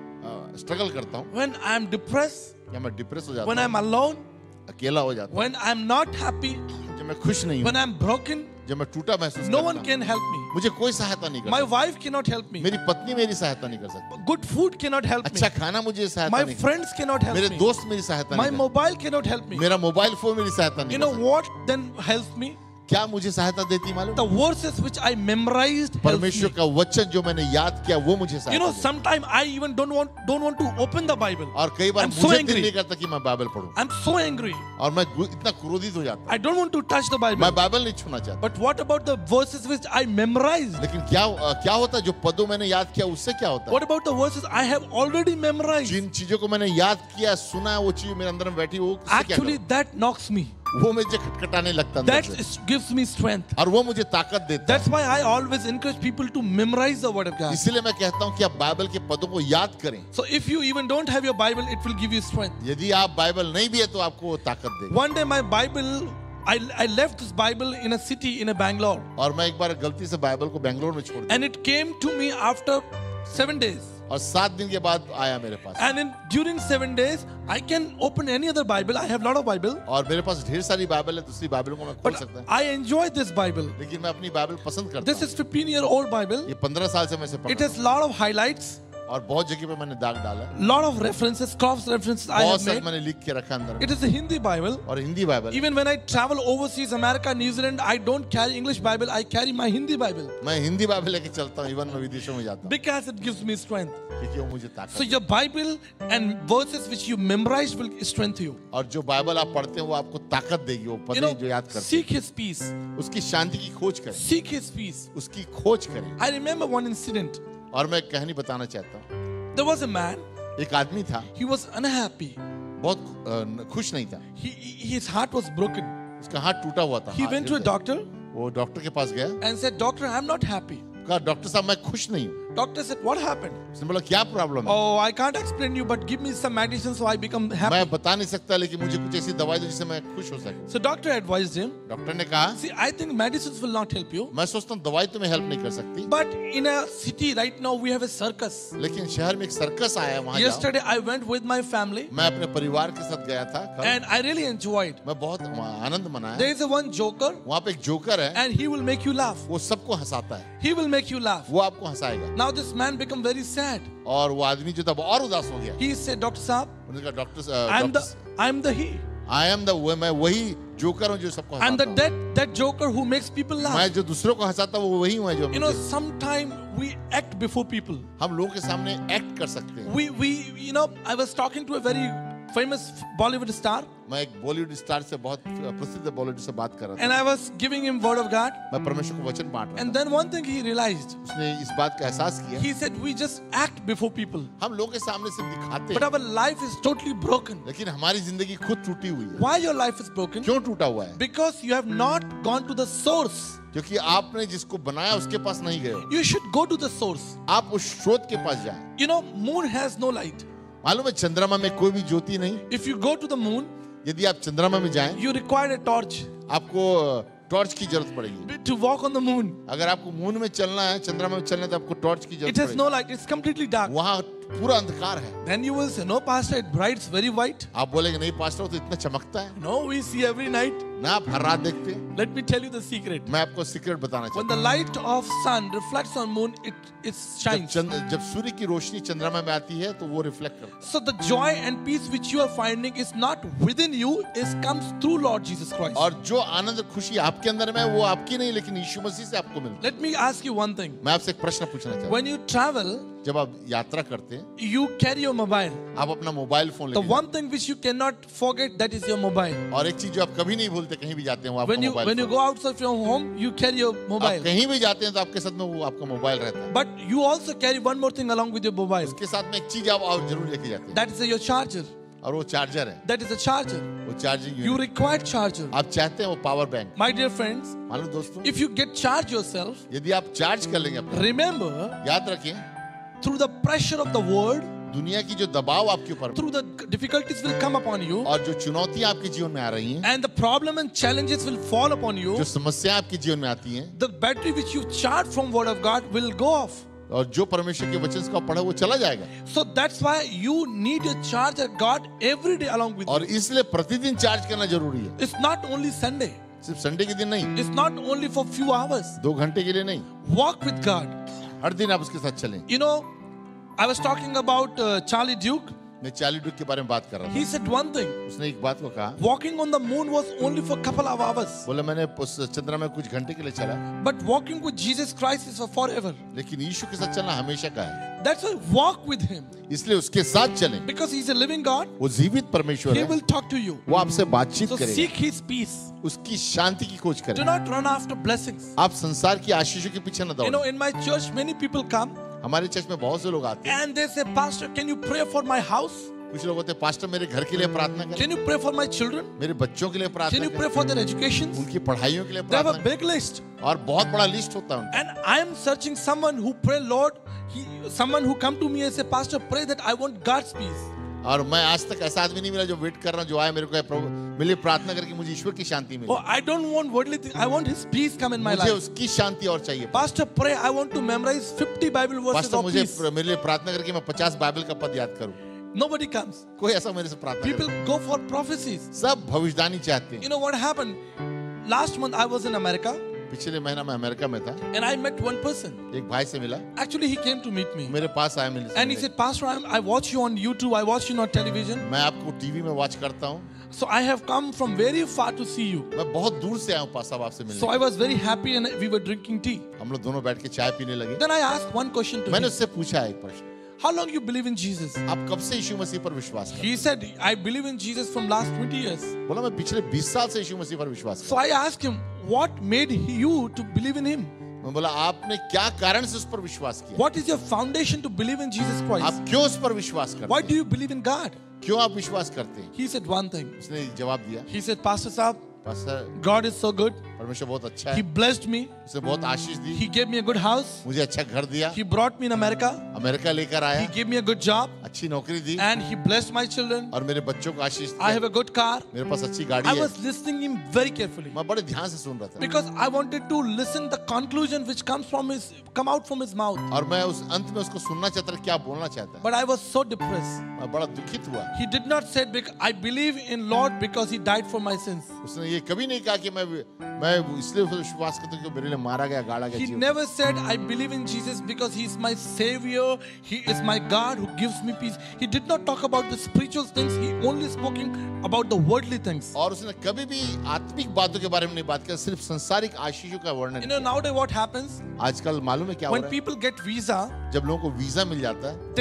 स्ट्रगल करता हूँ, when I am depressed, या मैं डिप्रेस हो जाता when I हूँ, am alone, अकेला हो जाता हूँ, when I am not happy, जब मैं खुश नहीं when हूँ, I am broken, जब मैं टूटा महसूस no करता one हूँ, can help me. मुझे कोई सहायता नहीं कर My सकता, wife cannot help me. मेरी पत्नी मेरी सहायता नहीं कर सकती, Good food cannot help me. अच्छा खाना मुझे सहायता My नहीं कर friends cannot सकता, help मेरे me. दोस्त मेरी सहायता My नहीं कर mobile cannot help me. सकते, मेरा मोबाइल फोन मेरी सहायता नहीं You कर know सकता, what then helps me? क्या मुझे सहायता देती मालूम? The verses which I memorized helps परमेश्वर me. का वचन जो मैंने याद किया वो मुझे You सहायता know, देती। sometimes I even don't want to open the Bible. और कई बार I'm so मुझे दिल angry. नहीं करता कि मैं बाइबल पढूं, I'm so angry. और मैं इतना क्रोधित हो जाता हूं, I don't want to touch the Bible. मैं बाइबल नहीं छूना चाहता। But what about the verses which I memorized? लेकिन क्या होता है जो पदों मैंने याद किया उससे क्या होता है? What about the verses I have already memorized? जिन चीजों को मैंने याद किया, सुना है, वो चीज मेरे अंदर में बैठी, वो उससे क्या Actually, करूं? that knocks me. वो मुझे खटखटाने लगता That अंदर से, gives me strength. और वो मुझे ताकत देता है। That's why I always encourage people to memorize the Word of God. इसीलिए मैं कहता हूँ कि आप बाइबल के पदों को याद करें। So if you even don't have your Bible, it will give you strength. यदि आप बाइबल नहीं भी है तो आपको वो ताकत देगा। One day my Bible, I left this Bible in a city in a Bangalore, और मैं एक बार गलती से बाइबल को बेंगलोर में छोड़ दिया, and it came to me after 7 days. और 7 दिन के बाद आया मेरे पास, And during 7 days, I can open any other Bible. I have a lot of Bible, और मेरे पास ढेर सारी बाइबल है, दूसरी बाइबलों को मैं खोल but सकता हूँ, I enjoy this Bible. लेकिन मैं अपनी बाइबल पसंद करता This हूँ। is 15-year-old Bible. ये 15 साल से मैं इसे पढ़ It रहा has a lot of highlights, हूँ, और बहुत जगह पे मैंने दाग डाला है, lot of references, cross references I बहुत have सारे made. मैंने लिख के रखा अंदर में, It is a Hindi Bible. और Hindi Bible. Even when I travel overseas, America, New Zealand, I don't carry English Bible. I carry my Hindi Bible मैं हिंदी बाइबल लेके चलता हूँ, इवन मैं विदेशों में जाता हूँ, because it gives me strength. क्योंकि वो मुझे ताकत So your Bible and verses which you memorize will strengthen you. और जो बाइबल आप पढ़ते हैं वो आपको ताकत देगी, वो You पढ़ने know, जो याद करते seek His peace. हैं, उसकी शांति की खोज करें, Seek His peace. उसकी खोज करें। I remember one incident. और मैं एक कहानी बताना चाहता हूँ। There was a man. एक आदमी था, He was unhappy. बहुत खुश नहीं था, His heart was broken. उसका हाथ टूटा हुआ था। He हाथ went to a गिर गया। doctor वो डॉक्टर के पास गया, and said, "Doctor, I'm not happy." कहा डॉक्टर साहब मैं खुश नहीं हूँ। Doctor said, "What happened?" उसने बोला क्या प्रॉब्लम है? Oh, I can't explain you, but give me some medicine so I become happy. मैं बता नहीं सकता, लेकिन मुझे कुछ ऐसी दवाई दो जिससे मैं खुश हो सके। So doctor advised him. Doctor ने कहा See, I think medicines will not help you. मैं सोचता हूँ दवाई तुम्हें हेल्प नहीं कर सकती, But in a city right now, we have a circus. लेकिन शहर में एक सर्कस आया है, वहाँ जाओ। Yesterday, I went with my family मैं अपने परिवार के साथ गया था कल, and I really enjoyed. मैं बहुत आनंद मनाया। There is a one joker वहाँ पे एक जोकर है, and he will make you laugh. वो सबको हंसाता है, He will make you laugh. वो आपको हंसाएगा। Now this man become very sad. और वो आदमी जो था वो और उदास हो गया। He said, "Doctor Saab, उन्होंने कहा I'm the doctor he. I am the मैं वही जोकर हूँ जो सबको I'm the हंसाता हूँ। that joker who makes people laugh." मैं जो दूसरों को हंसाता हूँ वो वही हूँ जो You know, मुझे- sometimes we act before people. हम लोगों के सामने एक्ट कर सकते हैं। You know, I was talking to a very famous Bollywood star मैं एक बॉलीवुड स्टार से, बहुत प्रसिद्ध बॉलीवुड से बात कर रहा था, and I was giving him word of God. मैं परमेश्वर को वचन बांट रहा And था। then one thing he realized, उसने इस बात का एहसास किया, he said, we just act before people, हम लोगों के सामने सिर्फ दिखाते but हैं, our life is totally broken. लेकिन हमारी जिंदगी खुद टूटी हुई है। Why your life is broken? क्यों टूटा हुआ है? Because you have not gone to the source. क्योंकि आपने जिसको बनाया उसके पास नहीं गए हो। You should go to the source. आप उस स्रोत के पास जाएं। You know, moon has no light. मालूम है चंद्रमा में कोई भी ज्योति नहीं। If you go to the moon, यदि आप चंद्रमा में जाएं, you require a torch आपको टॉर्च की जरूरत पड़ेगी। to walk on the moon. अगर आपको मून में चलना है, चंद्रमा में चलना है, तो आपको टॉर्च की It जरूरत has no पड़ेगी। light. It's completely dark. वहाँ पूरा अंधकार है। Then you will say, "No, pastor, it brights very white." आप बोलेंगे नहीं पास्टर, वो तो इतना चमकता है No, we see every night. ना, आप हर रात देखते हैं। Let me tell you the secret. मैं आपको सीक्रेट बताना When चाहता the light of sun reflects on moon, it हूँ। shines. जब सूर्य की रोशनी चंद्रमा में आती है तो वो रिफ्लेक्ट करता So the joy and peace which you are finding is not within you, it comes through Lord Jesus Christ. है। और जो आनंद खुशी आपके अंदर में है वो आपकी नहीं, लेकिन यीशु मसीह से आपको मिलता Let me ask you one thing. है। मैं आपसे एक प्रश्न पूछना चाहता हूँ। When you travel, जब आप यात्रा करते हैं, you carry your mobile. आप अपना मोबाइल फोन The लेके one thing which you cannot forget, that is your mobile. जाते हैं। और एक चीज जो आप कभी नहीं भूलते, कहीं भी जाते हैं वो आपका When you mobile go outside from home, you carry your आप mobile. कहीं भी जाते हैं तो आपके साथ में वो आपका मोबाइल रहता है। But you also carry one more thing along with your mobile. उसके साथ में एक चीज आप और जरूर लेके जाते हैं, That is your charger. और वो चार्जर है। That is a charger. वो charging You unit. require charger. आप चाहते हैं वो power bank. My dear friends, मानो दोस्तों, if you get charged yourself, यदि आप चार्ज कर लेंगे अपना, remember, याद रखें through the pressure of the world, दुनिया की जो दबाव आपके ऊपर through the difficulties will come upon you, और जो चुनौतियां आपके जीवन में आ रही हैं, and the problem and challenges will fall upon you, जो समस्याएं आपके जीवन में आती हैं, the battery which you charge from word of God will go off. और जो परमेश्वर के वचन का पढ़ा वो चला जाएगा। So that's why you need a charge at God every day along with और you. इसलिए प्रतिदिन चार्ज करना जरूरी है। It's not only Sunday. सिर्फ संडे के दिन नहीं, It's not only for few hours. 2 घंटे के लिए नहीं, Walk with God. हर दिन आप उसके साथ चलें। You know, I was talking about Charlie Duke. मैं चार्ली डुक के बारे में बात कर रहा He said one thing. था। उसने एक बात को कहा, Walking on the moon was only for a couple of hours. बोला मैंने उस चंद्रमा में कुछ घंटे के लिए चला, But walking with Jesus Christ is for forever. लेकिन यीशु के साथ चलना हमेशा का है। That's why walk with Him. इसलिए उसके साथ चलें। Because He's a living God. वो जीवित परमेश्वर He है, will talk to you. वो आपसे बातचीत So करेगा, seek His peace. उसकी शांति की खोज Do करें। not run after blessings. आप संसार की आशीषों के पीछे न You know, दौड़ें। in my church, many people come हमारे चर्च में बहुत से लोग आते हैं, and they say, Pastor, can you pray for my house? कुछ लोग होते हैं, पास्टर मेरे घर के लिए प्रार्थना करें, Can you pray for my children? मेरे बच्चों के लिए Can प्रार्थना you करें, pray for their education? उनकी पढ़ाइयों के लिए They have a प्रार्थना big list. करें। और बहुत बड़ा लिस्ट होता है उनका। And I am searching someone who pray, Lord, someone who come to me and say, Pastor, pray that I want God's peace. और मैं आज तक ऐसा आदमी नहीं मिला जो वेट कर रहा हूं, जो आए मेरे को प्रभु मेरे लिए प्रार्थना करके मुझे ईश्वर की शांति मिले। Oh, I don't want worldly things. I want His peace come in my मुझे life. उसकी शांति और चाहिए। Pastor, pray. I want to memorize 50 Bible verses pastor of मुझे peace. मेरे लिए प्रार्थना करके मैं 50 बाइबल का पद याद करूं। Nobody comes. कोई ऐसा मेरे से प्रार्थना People करे। go for prophecies. सब भविष्यवाणी चाहते You हैं। know what happened? Last month I was in America पिछले महीना मैं अमेरिका में था, and I met one person. एक भाई से मिला, Actually, he came to meet me. मेरे पास आया मिलने। And he said, Pastor, I watch you on YouTube. I watch you on television. मैं आपको टीवी में वॉच करता हूँ, So I have come from very far to see you. मैं बहुत दूर से आया हूँ पास साहब आपसे मिलने। So I was very happy and we were drinking tea. हम लोग दोनों बैठ के चाय पीने लगे। Then I asked one question to मैंने him. उससे पूछा एक प्रश्न, How long you believe in Jesus? आप कब से यीशु मसीह पर विश्वास करते He said, I believe in Jesus from last 20 years. हैं? बोला मैं पिछले 20 साल से यीशु मसीह पर विश्वास So I asked him, what made you to believe in him? करता हूं। मैं बोला आपने क्या कारण से उस पर विश्वास किया? What is your foundation to believe in Jesus Christ? आप क्यों उस पर विश्वास करते Why हैं? do you believe in God? क्यों आप विश्वास करते हैं? He said one thing. उसने जवाब दिया, He said, Pastor Saab, pastor God is so good. परमेश्वर बहुत अच्छा He है, blessed me. उसने बहुत आशीष दी, He gave me a good house. मुझे अच्छा घर दिया, He brought me in America. America लेकर He आया, gave me a good job. अच्छी नौकरी दी And he blessed my children. और मेरे बच्चों को आशीष I have दिया। a good car. मेरे पास अच्छी I गाड़ी है। was listening him very carefully. मैं बड़े ध्यान से सुन रहा था Because I wanted to listen the conclusion which come out from his mouth. और मैं उस अंत में उसको सुनना चाहता था क्या बोलना चाहता है। But I was so depressed. मैं बड़ा दुखित हुआ। He did not say, I believe in Lord because He died for my sins. उसने ये कभी नहीं कहा कि मैं इसलिए विश्वास करता हूं कि मेरे लिए मारा गया, गाड़ा गया। He जीवन। never said, I believe in Jesus because He is my Savior. He is my God who gives me peace. He did not talk about the spiritual things. He only spoken about the worldly things. और उसने कभी भी आत्मिक बातों के बारे में नहीं बात किया, सिर्फ संसारिक आशीषों का वर्णन You know, किया। nowadays what happens? आजकल मालूम है क्या हो When रहा है? people get visa, जब लोगों को वीजा मिल जाता है,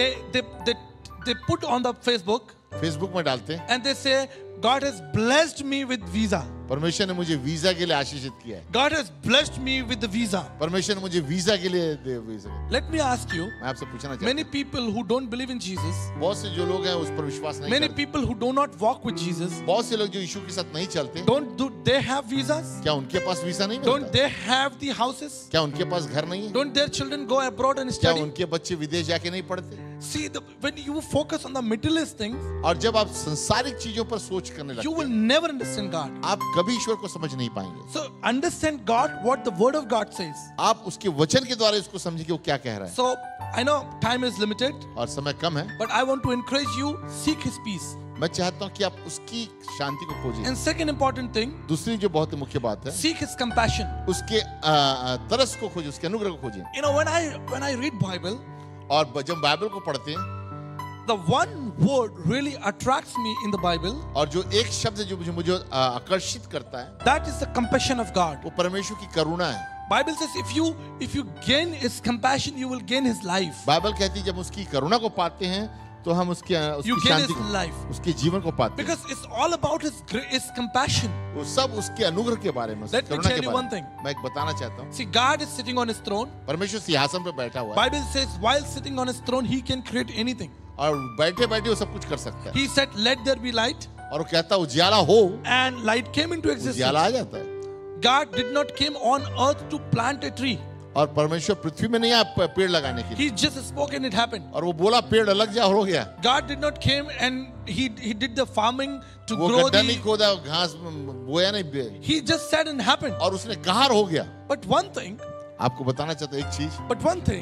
they put on the Facebook Facebook में डालते हैं, and they say, God has blessed me with visa. परमेश्वर ने मुझे वीजा के लिए आशीषित किया है, God has blessed me with the visa. परमेश्वर ने मुझे वीजा के लिए visa. Let me ask you, मैं आपसे पूछना चाहता many people who don't believe in Jesus, हूं, बहुत से जो लोग हैं उस पर विश्वास नहीं many करते, people who do not walk with Jesus, बहुत से लोग जो यीशु के साथ नहीं चलते, do they have visas? क्या उनके पास वीजा नहीं Don't मिलता? they have the houses? क्या उनके पास घर नहीं है? Don't their children go abroad and क्या study? उनके बच्चे विदेश जाके नहीं पढ़ते? See, when you focus on the materialist things, और जब आप संसारिक चीजों पर सोच करने you लगते will हैं, never understand God. आप कभी ईश्वर को समझ नहीं पाएंगे। So understand God, what the Word of God says. आप उसके वचन के द्वारा इसको समझिए कि वो क्या कह रहा है। So I know time is limited, और समय कम है, but I want to encourage you, seek His peace. मैं चाहता हूं कि आप उसकी शांति को खोजें। And second important thing, दूसरी जो बहुत ही मुख्य बात है, seek His compassion. उसके तरस को खोजें, उसके अनुग्रह को खोजें। You know, when I read Bible, और जब बाइबल को पढ़ते हैं, the one word really attracts me in the Bible, और जो एक शब्द जो मुझे आकर्षित करता है, that is the compassion of God. वो परमेश्वर की करुणा है। Bible says if you gain His compassion, you will gain His life. Bible कहती है जब उसकी करुणा को पाते हैं तो हम उसकी You gain शांति His को, life. उसके जीवन को पाते हैं। Because it's all about His compassion. वो सब उसके अनुग्रह के बारे में, उसकी Let me करुणा tell के you बारे one में। thing. मैं एक बताना चाहता हूँ, See, God is sitting on His throne. परमेश्वर सिंहासन पर बैठा हुआ है Bible says while sitting on His throne, He can create anything. और बैठे बैठे वो सब कुछ कर सकता है। He said, let there be light, और वो कहता है उजियाला हो, and light came into उजियाला आ existence. जाता है। God did not came on earth to plant a tree. और परमेश्वर पृथ्वी में नहीं आया पेड़ लगाने के लिए, He just spoke and it happened. और वो बोला पेड़ लग जा, हो गया। God did not came and he did the farming to वो grow गड्ढा नहीं the. खोदा, घास बोया नहीं, He just said and happened. और उसने कहा हो गया। But one thing, आपको बताना चाहता हूं एक चीज, but one thing,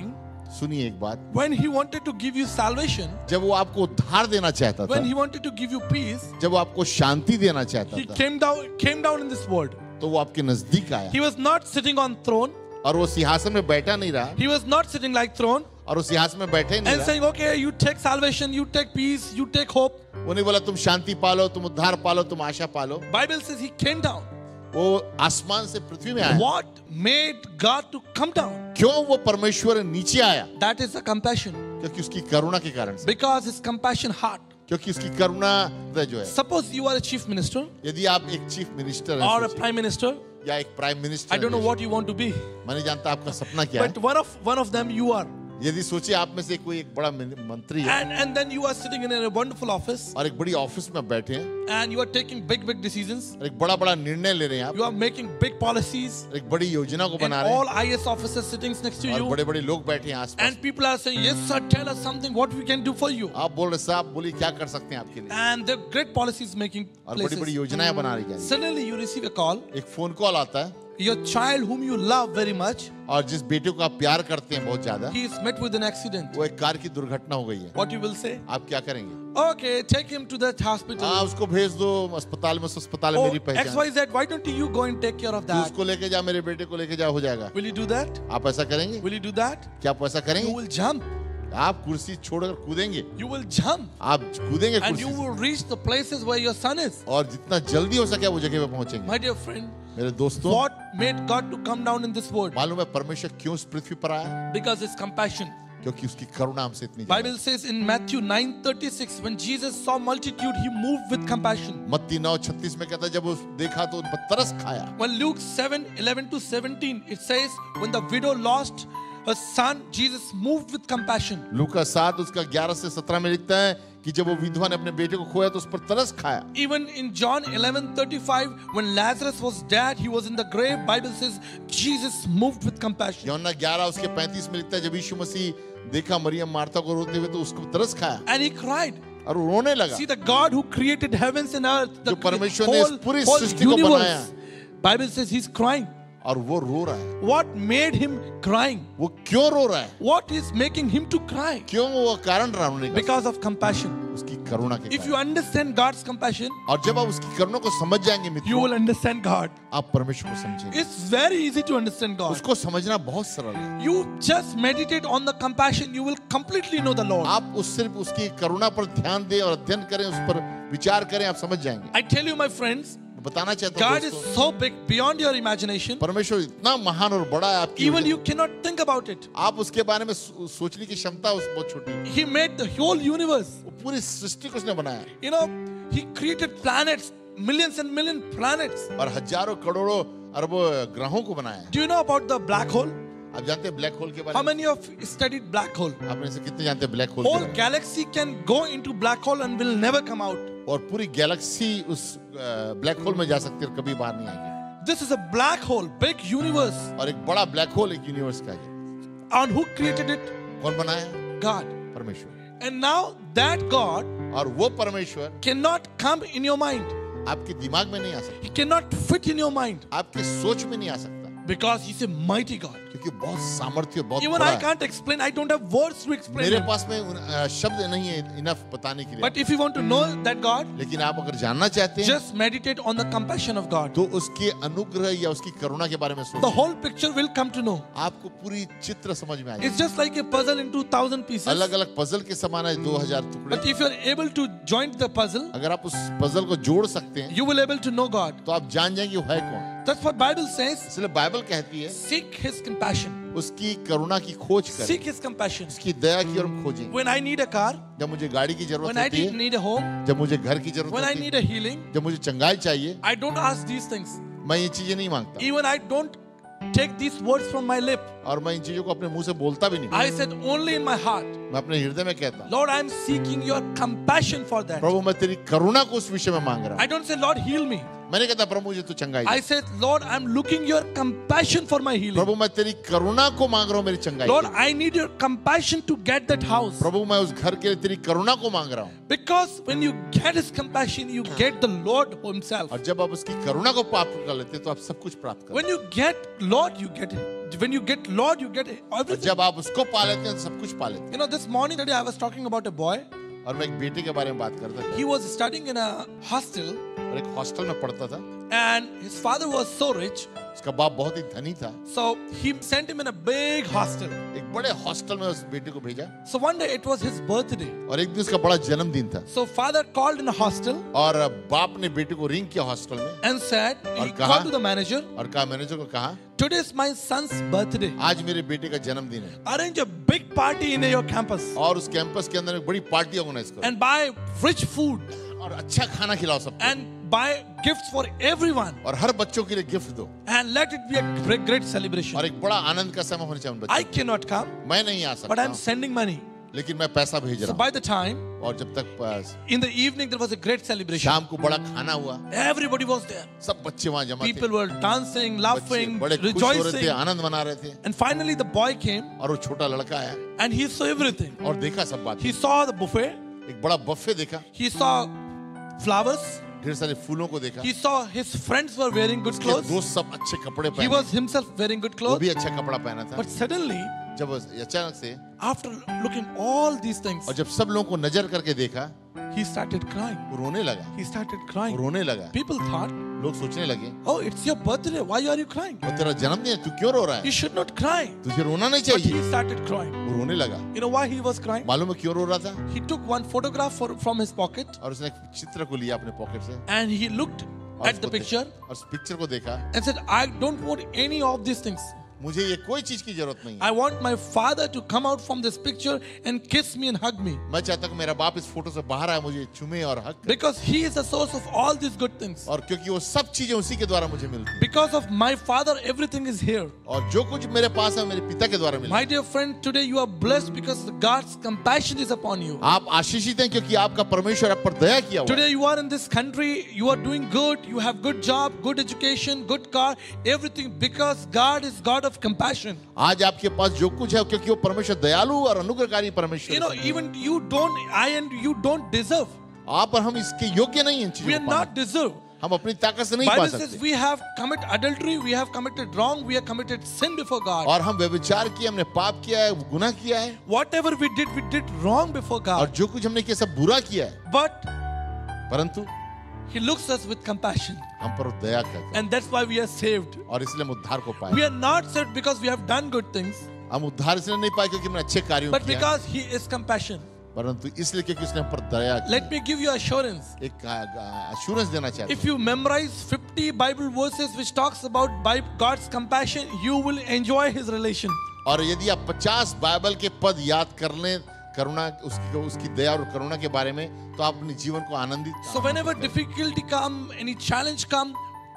सुनिए एक बात, When he wanted to give you salvation, जब वो आपको उद्धार देना चाहता था, when he wanted to give you peace, जब वो आपको शांति देना चाहता he था, came down in this world. तो वो आपके नजदीक आया He was not sitting on throne. और वो सिंहासन में बैठा नहीं रहा He was not sitting like throne और वो सिंहासन में बैठे नहीं and रहा। saying, okay, you take salvation, you take peace, you take hope. वो नहीं बोला तुम शांति पालो, तुम उद्धार पालो, तुम आशा पालो। Bible says he came down. वो आसमान से पृथ्वी में आया। What made God to come down? क्यों वो परमेश्वर नीचे आया? That is the compassion. क्योंकि उसकी करुणा के कारण से, Because his compassion heart. क्योंकि उसकी करुणा हृदय जो है। Suppose you are a chief minister यदि आप एक चीफ मिनिस्टर or a हैं prime minister, या एक prime minister, I don't know what you want to be, मैं नहीं जानता आपका सपना क्या है, but one of them you are. यदि सोचिए आप में से कोई एक बड़ा मंत्री है And then you are sitting in a wonderful office और एक बड़ी ऑफिस में बैठे हैं and you are taking big decisions. और एक बड़ा निर्णय ले रहे हैं आप, You are making big policies एक बड़ी योजना को and बना रहे हैं all IS officers sitting next to और you. बड़े लोग बैठे हैं आसपास। And people are saying, yes sir, tell us something, what we can do for you. आप बोल रहे साहब बोलिए क्या कर सकते हैं आपके लिए, And the great policies making और बड़ी places. योजनाएं बना रही हैं। Suddenly you receive a call. एक फोन कॉल आता है Your child whom you love very much, और जिस बेटे को आप प्यार करते हैं बहुत ज्यादा, he is met with an accident. वो एक कार की दुर्घटना हो गई है। What you will say? आप क्या करेंगे? Okay, take him to that hospital. हाँ उसको भेज दो अस्पताल में, उस अस्पताल में Oh, मेरी पहचान, XYZ, why don't you go and take care of तू that? उसको लेके जा, मेरे बेटे को लेके जा, हो जाएगा। Will you do that? आप ऐसा करेंगे? Will you do that? क्या आप ऐसा You करेंगे? will jump. आप कुर्सी छोड़कर कूदेंगे, You will jump. आप कूदेंगे And you कुर्सी से, will reach the places where your son is. और जितना जल्दी हो सके वो जगह पे पहुंचेंगे। My dear friend, मेरे दोस्तों, what made God to come down in this world? मालूम है परमेश्वर क्यों इस पृथ्वी पर आया? Because his compassion. क्योंकि उसकी करुणा हमसे इतनी ज्यादा Bible says in Matthew 9:36, when Jesus saw multitude, he moved with compassion. मत्ती 9:36 में कहता है जब वो देखा तो उन पर तरस खाया। When Luke 7:11-17, it says, when the widow lost her son, Jesus moved with compassion. लूका 7 उसका 11 से 17 में लिखता है कि जब वो विधवा ने अपने बेटे को खोया तो उस पर तरस खाया। Even in John 11:35, when Lazarus was dead, he was in the grave. Bible says Jesus moved with compassion. यूहन्ना 11 उसके 35 में लिखता है जब यीशु मसीह देखा मरियम मार्था को रोते हुए तो उसको तरस खाया And he cried. और वो रोने लगा। See, the God who created heavens and earth, the जो परमेश्वर ने इस whole, पूरी whole सृष्टि को universe. बनाया। Bible says he's crying. और वो रो रहा है। What made him crying? वो क्यों रो रहा है? What is making him to cry? क्यों वो कारण रहा रोने का? Because of compassion. उसकी करुणा के If you कारण। understand God's compassion, और जब आप उसकी करुणा को समझ जाएंगे you मित्रों, will understand God. आप परमेश्वर को समझेंगे। It's very easy to understand God. उसको समझना बहुत सरल है। You just meditate on the compassion, you will completely know the Lord. आप सिर्फ उसकी करुणा पर ध्यान दें और अध्ययन करें, उस पर विचार करें, आप समझ जाएंगे। I tell you, my friends, बताना चाहता हूँ God is दोस्तों, so big beyond your imagination. परमेश्वर इतना महान और बड़ा है आपकी Even वजह- you cannot think about it. आप उसके बारे में सोचने की क्षमता उस बहुत छोटी है। He made the whole universe. वो पूरी सृष्टि को उसने बनाया You know, He created planets, millions and million planets. और हजारों करोड़ों अरबों ग्रहों को बनाया। Do you know about the black hole? आप जानते हैं ब्लैक होल के बारे How में? many of you studied black hole? आप में से कितने जानते हैं ब्लैक होल के Whole बारे में? galaxy can go into black hole and will never come out. और पूरी गैलेक्सी उस ब्लैक होल में जा सकती है और कभी बाहर नहीं आएगी। This is a black hole, big universe. और एक बड़ा ब्लैक होल एक यूनिवर्स का है। And who created it? कौन बनाया? God. परमेश्वर। And now that God और वो परमेश्वर cannot come in your mind. आपके दिमाग में नहीं आ सकता, He cannot fit in your mind आपके सोच में नहीं आ सकता, because He's a mighty God. क्योंकि बहुत सामर्थ्य बहुत Even बड़ा I है। can't explain. I don't have words to explain मेरे it. पास में शब्द नहीं है इनफ बताने के लिए। But if you want to know that God, लेकिन आप अगर जानना चाहते हैं just meditate on the compassion of God. तो उसके अनुग्रह या उसकी करुणा के बारे में The सोचिए, whole picture will come to know. आपको पूरी चित्र समझ में आ It's जाएगा। just like a puzzle into 1,000 pieces. अलग अलग पजल के समान है 2000 टुकड़े। But if you're able to join the puzzle, अगर आप उस पजल को जोड़ सकते हैं you will able to know God. तो आप जान जाएंगे वो है कौन। That's what Bible says. इसलिए बाइबल कहती है Seek His compassion. उसकी करुणा की खोज करें, Seek His compassion. उसकी दया की ओर खोजें। When I need a car, जब मुझे गाड़ी की जरूरत when I होती है, need a home, जब मुझे घर की जरूरत when I होती need है, a healing, जब मुझे चंगाई चाहिए, I don't ask these things. मैं ये चीजें नहीं मांगता Even I don't take these words from my lip. और मैं इन चीजों को अपने मुंह से बोलता भी नहीं। I said only in my heart, मैं अपने हृदय में कहता हूं, Lord, I'm seeking your compassion for that. प्रभु मैं तेरी करुणा को उस विषय में मांग रहा I don't say, Lord, heal me. हूं। मैंने कहा प्रभु मुझे तू चंगाई I they. said, Lord, I'm looking your compassion for my healing. प्रभु मैं तेरी करुणा को मांग रहा हूँ मेरी चंगाई Lord, के लिए। I need your compassion to get that house. प्रभु मैं उस घर के लिए तेरी करुणा को मांग रहा हूँ। Because when you get his compassion, you get the Lord himself. और जब आप उसकी करुणा को प्राप्त कर लेते हैं तो आप सब कुछ प्राप्त करते When you get Lord, you get it. When you get Lord, you get हैं। everything. जब आप उसको पा लेते हैं तो सब कुछ पा लेते हैं। You know, this morning today I was talking about a boy. और मैं एक बेटे के बारे में बात करता था। He was studying in a hostel और एक हॉस्टल में पढ़ता था। and his father was so rich. उसका बाप बहुत ही धनी था। So he sent him in a big hostel. एक बड़े हॉस्टल में उस बेटे को भेजा। So one day it was his birthday. और एक दिन उसका बड़ा जन्मदिन था। So father called in a hostel और बाप ने बेटे को रिंग किया हॉस्टल में। and said, he कहा- called to the manager, और कहा मैनेजर को कहा today is my son's birthday. आज मेरे बेटे का जन्मदिन है। Arrange a big party in your campus और उस कैंपस के अंदर एक बड़ी पार्टी ऑर्गेनाइज करो। and buy rich food और अच्छा खाना खिलाओ सबको। and buy gifts for everyone और हर बच्चों के लिए गिफ्ट दो। and let it be a great celebration. और एक बड़ा आनंद का समय होना चाहिए उन I बच्चों cannot come, को। मैं नहीं आ but I'm सकता sending money. लेकिन मैं पैसा भेज So रहा by हूँ। the time और जब तक in the evening there was a great celebration. शाम को बड़ा खाना हुआ। Everybody was there. सब बच्चे वहाँ जमा थे। People were dancing, बच्चे laughing, बड़े खुश हो रहे थे, rejoicing. आनंद मना रहे थे। And finally the boy came और वो छोटा लड़का आया and he saw everything. और देखा सब बात। He saw the buffet. एक बड़ा बफे देखा। He saw flowers. ढेर सारे फूलों को देखा। He saw his friends were wearing good उसके clothes. दोस्त सब अच्छे कपड़े He पहने। was himself wearing good वो clothes. भी अच्छा कपड़ा पहना था। But suddenly, जब अचानक से after looking all these things, और जब सब लोगों को नजर करके देखा he started crying. वो रोने लगा। He started वो crying. रोने लगा। People thought, लोग सोचने लगे oh, it's your birthday. Why are you crying? वो तेरा जन्मदिन है तू क्यों रो रहा You है? should not cry. तुझे रोना नहीं But चाहिए। he started crying. वो रोने लगा। You know why he was crying? मालूम है क्यों रो रहा था? He took one photograph from his pocket और उसने एक चित्र को लिया अपने पॉकेट से and he looked और at the उसको दे- picture और उस पिक्चर को देखा। and said, I don't want any of these things. मुझे ये कोई चीज की जरूरत नहीं है। I want my father to come out from this picture and kiss me and hug me. मैं चाहता हूँ मेरा बाप इस फोटो से बाहर आए मुझे चूमे और हक करे। Because he is the source of all these good things. और क्योंकि वो सब चीजें उसी के द्वारा मुझे मिलती हैं। Because of my father, everything is here. और जो कुछ मेरे पास है मेरे पिता के द्वारा मिलता My है। dear friend, today you are blessed because God's compassion is upon you. आप आशीषित हैं क्योंकि आपका परमेश्वर आप पर दया किया हुआ है। Today you are in this country, you are doing good, you have good job, good education, good car, everything because God is God of compassion. आज आपके पास जो कुछ है क्योंकि वो परमेश्वर दयालु और अनुग्रहकारी परमेश्वर You know, है। even you don't, I and you don't deserve. आप और हम इसके योग्य नहीं हैं इन We चीजों are को पाने। not deserve. हम अपनी ताकत से नहीं पा Bible says सकते। we have committed adultery, we have committed wrong, we have committed sin before God. और हम व्यभिचार किया हमने पाप किया है गुनाह किया है Whatever we did wrong before और God. जो कुछ हमने किया सब बुरा किया है But परंतु He looks us with compassion. हम पर दया करता है And that's why we are saved. और इसलिए हम उद्धार को We पाए। are not saved because we have done good things, हम उद्धार इसलिए नहीं पाए क्योंकि हमने अच्छे कार्यों but किया because He is compassion. परंतु इसलिए क्योंकि उसने हम पर दया की। Let me give you assurance. एक अश्योरेंस देना चाहते If you memorize 50 Bible verses which talks about God's compassion, you will enjoy His relation. और यदि आप 50 बाइबल के पद याद कर लें करुणा उसकी दया और करुणा के बारे में तो आप अपने जीवन को आनंदित So whenever difficulty come, any challenge come,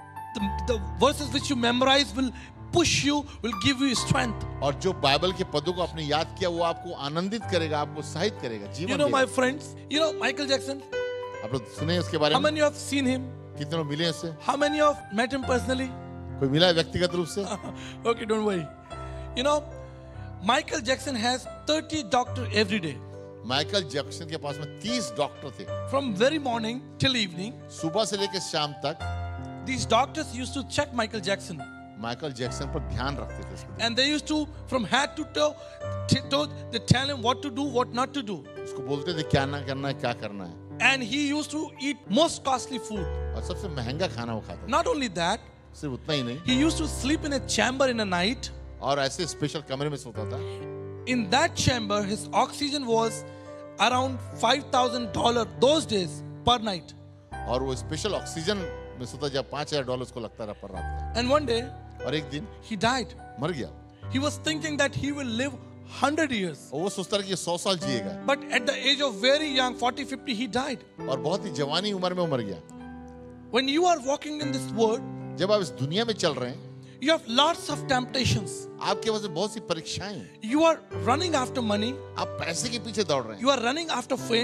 the verses which you memorize will push you, will give you strength. और जो बाइबल के पदों को आपने याद किया वो आपको आनंदित करेगा आपको उत्साहित करेगा You जीवन know, my देगा। friends, you know Michael Jackson? आप लोग सुने हैं उसके बारे How में many of you have seen him? कितने लोग मिले हैं उससे How many of you met him personally? कोई मिला है व्यक्तिगत रूप से Okay, don't worry. You know, Michael Jackson has 30 doctors every day. Michael Jackson के पास में 30 डॉक्टर थे From very morning till evening, सुबह से लेकर शाम तक these doctors used to check Michael Jackson. Michael Jackson पर ध्यान रखते थे उसको And they used to, from head to toe, they tell him what to do, what not to do. उसको बोलते थे क्या ना करना है क्या करना है And he used to eat most costly food. और सबसे महंगा खाना वो खाता था Not only that, सिर्फ उतना ही नहीं he used to sleep in a chamber in a night. और ऐसे स्पेशल कमरे में सोता था In that chamber, his oxygen was around $5,000 those days per night. और वो स्पेशल ऑक्सीजन में सोता जब $5,000 उसको लगता रहा पर रात And one day, का और एक दिन he died. मर गया He was thinking that he will live 100 years. और वो सोचता रहा कि ये 100 साल जिएगा But at the age of very young, 40, 50, he died. और बहुत ही जवानी उम्र में वो मर गया When you are walking in this world, जब आप इस दुनिया में चल रहे हैं you have lots of temptations. आपके पास बहुत सी परीक्षाएं हैं You are running after money. आप पैसे के पीछे दौड़ रहे हैं You are running after fame.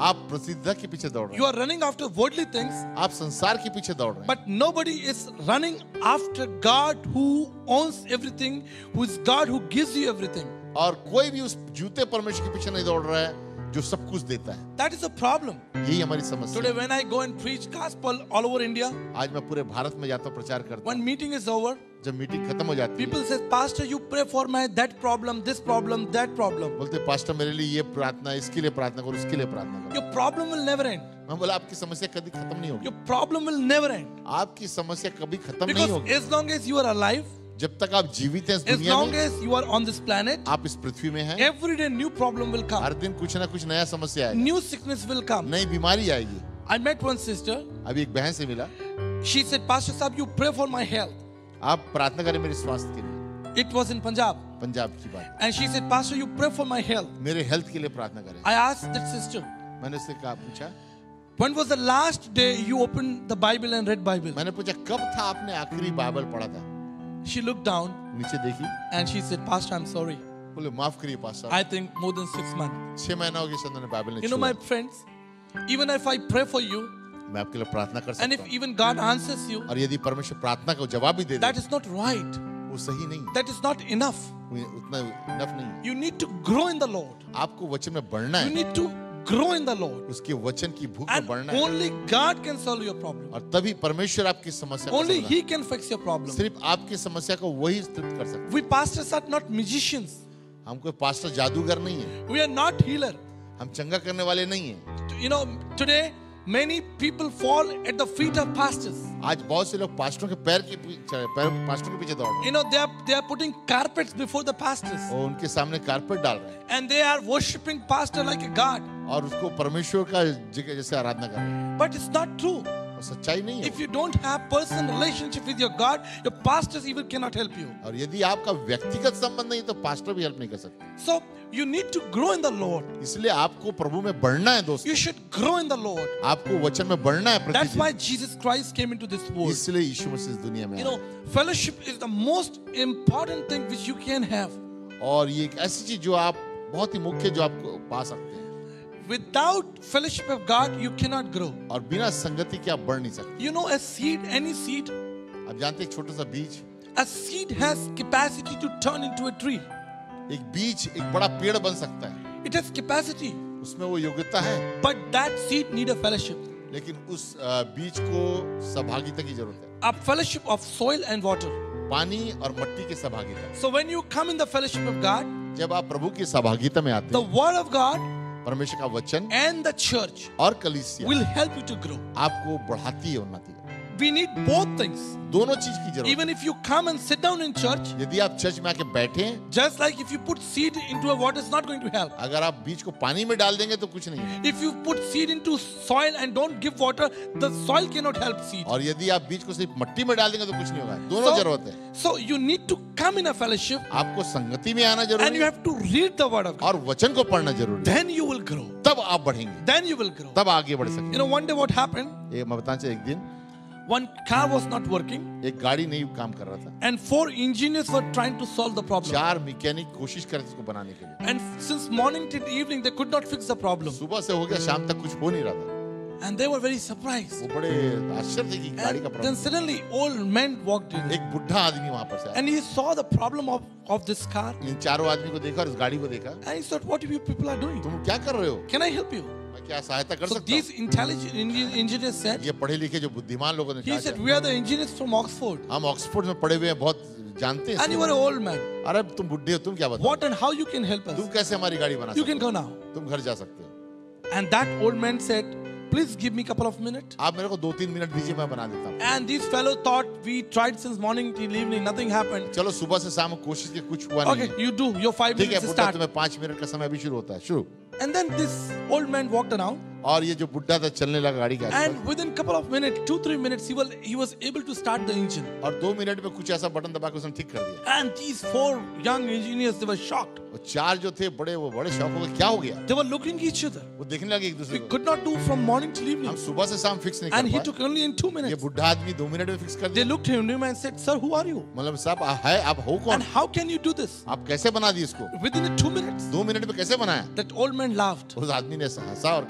आप प्रसिद्धता के पीछे दौड़ रहे You हैं, are running after worldly things, आप संसार के पीछे दौड़ रहे हैं, but nobody is running after God who owns everything, who is God who gives you everything. और कोई भी उस जूते परमेश्वर के पीछे नहीं दौड़ रहा है जो सब कुछ देता है। That is a problem. यही हमारी समस्या Today है। when I go and preach gospel all over India, आज मैं पूरे भारत में जाता हूँ, प्रचार करता when हूँ। meeting is over, जब मीटिंग खत्म हो जाती है, people say, Pastor, you pray for my that problem, this problem, that problem. बोलते हैं, पास्टर मेरे लिए ये प्रार्थना, इसके लिए प्रार्थना करो, उसके लिए प्रार्थना करो। Your problem will never end. मैं बोला आपकी समस्या कभी खत्म नहीं होगी, Your problem will never end. आपकी समस्या कभी खत्म नहीं Because होगी। as long as you are alive, जब तक आप जीवित हैं इस as दुनिया long में, as you are on this planet, आप इस पृथ्वी में हैं, every day new problem will come. हर दिन कुछ ना कुछ नया समस्या आएगी, New sickness will come. नई बीमारी आएगी। I met one sister. अभी एक बहन से मिला, She said, Pastor Sahab, you pray for my health. आप प्रार्थना करें मेरे स्वास्थ्य के लिए। It was in Punjab. Punjab की बात, And she said, Pastor, you pray for my health. मेरे हेल्थ के लिए प्रार्थना करें। I asked that sister, मैंने उससे कहा, पूछा, when was the last day you opened the Bible and read Bible? मैंने पूछा कब था आपने आखिरी बाइबल पढ़ा था? She looked down नीचे देखी, and she said, Pastor, I'm sorry. बोले माफ करिए pastor, I think more than 6 months. 6 महीना हो गया शायद मैंने बाइबल नहीं You know, छुआ। my friends, even if I pray for you, मैं आपके लिए प्रार्थना कर and सकता if हूँ, even God answers you, और यदि परमेश्वर प्रार्थना को जवाब भी दे दे, that is not right. वो सही नहीं है, That is not enough. वो उतना इनफ नहीं है। You need to grow in the Lord. आपको वचन में बढ़ना You है, need to grow in the Lord. उसके वचन की भूख में And बढ़ना है, only God can solve your problem. और तभी परमेश्वर आपकी समस्या को Only समाधान- He can fix your problem. सिर्फ आपकी समस्या को वही तृप्त कर सकता We pastors are not magicians. है। हम कोई पास्टर जादूगर नहीं है, We are not healer. हम चंगा करने वाले नहीं है। You know, today many people fall at the feet of pastors. आज बहुत से लोग पास्टरों के पैर के पीछे पास्टरों के पीछे दौड़ रहे हैं, You know, they are putting carpets before the pastors. और उनके सामने कारपेट डाल रहे हैं, And they are worshipping pastor like a god. और उसको परमेश्वर का जगह जैसे आराधना कर रहे हैं, But it's not true. और सच्चाई नहीं है। If you don't have personal relationship with your God, your pastors even cannot help you. और यदि आपका व्यक्तिगत संबंध नहीं तो पास्टर भी हेल्प नहीं कर सकते। So you need to grow in the Lord. इसलिए आपको प्रभु में बढ़ना है दोस्तों, You should grow in the Lord. आपको वचन में बढ़ना है That's why प्रतिदिन। Jesus Christ came into this world. इसलिए यीशु मसीह इस दुनिया में You आए। know, fellowship is the most important thing which you can have. और ये एक ऐसी चीज जो आप बहुत ही मुख्य जो आपको पा सकते हैं, Without fellowship of God, you cannot grow. और बिना संगति के आप बढ़ नहीं सकते। You know, a seed, any seed, आप जानते हैं एक छोटा सा बीज, a seed has capacity to turn into a tree. एक बीज एक बड़ा पेड़ बन सकता है, It has capacity, उसमें वो योग्यता है, but that seed need a fellowship. लेकिन उस बीज को सहभागिता की जरूरत है, A fellowship of soil and water. पानी और मट्टी की सहभागिता। So when you come in the fellowship of God, जब आप प्रभु की सहभागिता में आते the हैं, word of God परमेश्वर का वचन and the church और कलीसिया will help you to grow. आपको बढ़ाती है, उन्नति है। We need both things. दोनों चीज की जरूरत Even if you come and sit down in church, है। यदि आप चर्च में आके बैठे हैं, just like if you put seed into a water, it's not going to help. अगर आप बीज को पानी में डाल देंगे तो कुछ नहीं है, If you put seed into soil and don't give water, the soil cannot help seed. और यदि आप बीज को सिर्फ मट्टी में डाल देंगे तो कुछ नहीं होगा। दोनों जरूरत है। So you need to come in a fellowship आपको संगति में आना and जरूरी you है, have to read the word of God. और वचन को पढ़ना जरूरी है। Then you will grow. तब आप बढ़ेंगे, Then you will grow. तब आगे बढ़ सकते You know, one day what happened? हैं। ये मैं बताना चाहिए, एक दिन One car was not working एक गाड़ी नहीं काम कर रहा था, and 4 engineers were trying to solve the problem. 4 mechanic कोशिश कर रहे थे इसको बनाने के लिए। And since morning till evening, they could not fix the problem. सुबह से हो गया, शाम तक कुछ हो नहीं रहा था। And they were very surprised. वो बड़े आश्चर्य थे कि गाड़ी का And then problem. suddenly, old man walked in. एक बुढ़ा आदमी वहां पर से आया, And he saw the problem of this car. इन चारों आदमी को देखा और इस गाड़ी को देखा। And he thought, what you people are doing? तुम क्या कर रहे हो? Can I help you? मैं क्या सहायता कर So सकता these हूँ? intelligent engineers said, ये पढ़े लिखे जो बुद्धिमान लोगों ने he कहा, said, we are the engineers from Oxford. हम ऑक्सफोर्ड में पढ़े हुए हैं, बहुत जानते हैं And you इसके are an बारे old man. में। अरे तुम बुढ़े हो, तुम क्या बताओ? What and how you can help तुम us? कैसे हमारी गाड़ी बना You सकते can go now. हो? तुम घर जा सकते हो। And that old man said, please give me a couple of minutes. आप मेरे को 2-3 मिनट दीजिए, मैं बना देता हूँ। And this fellow thought, we tried since morning till evening, nothing happened. चलो सुबह से शाम कोशिश की, कुछ हुआ नहीं Okay, है। you do. Your 5 ठीक है minutes बुढ़ा, start. तुम्हें 5 मिनट का समय अभी शुरू होता है, शुरू। And then this old man walked around. और ये जो बुढ़ा था चलने लगा गाड़ी के आसपास, And within couple of minutes, 2-3 minutes, he was able to start the engine. और 2 मिनट में कुछ ऐसा बटन दबा के उसने ठीक कर दिया। And these 4 young engineers, they were shocked. और 4 जो थे बड़े, वो बड़े शौक हो गए, क्या हो गया? They were looking at each other. वो देखने लगे एक दूसरे We को। could not do from morning till हम evening. सुबह से शाम फिक्स नहीं And he कर took only in 2 पाए। ये minutes. बुढ़ा आदमी 2 मिनट में फिक्स कर They दिया। looked at him and said, sir, who are you? मतलब साहब है, आप हो And कौन? how can you do this? आप कैसे बना दिए इसको? Within 2 minutes. 2 मिनट में कैसे बनाया? That old man laughed. उस आदमी ने हंसा और कहा, He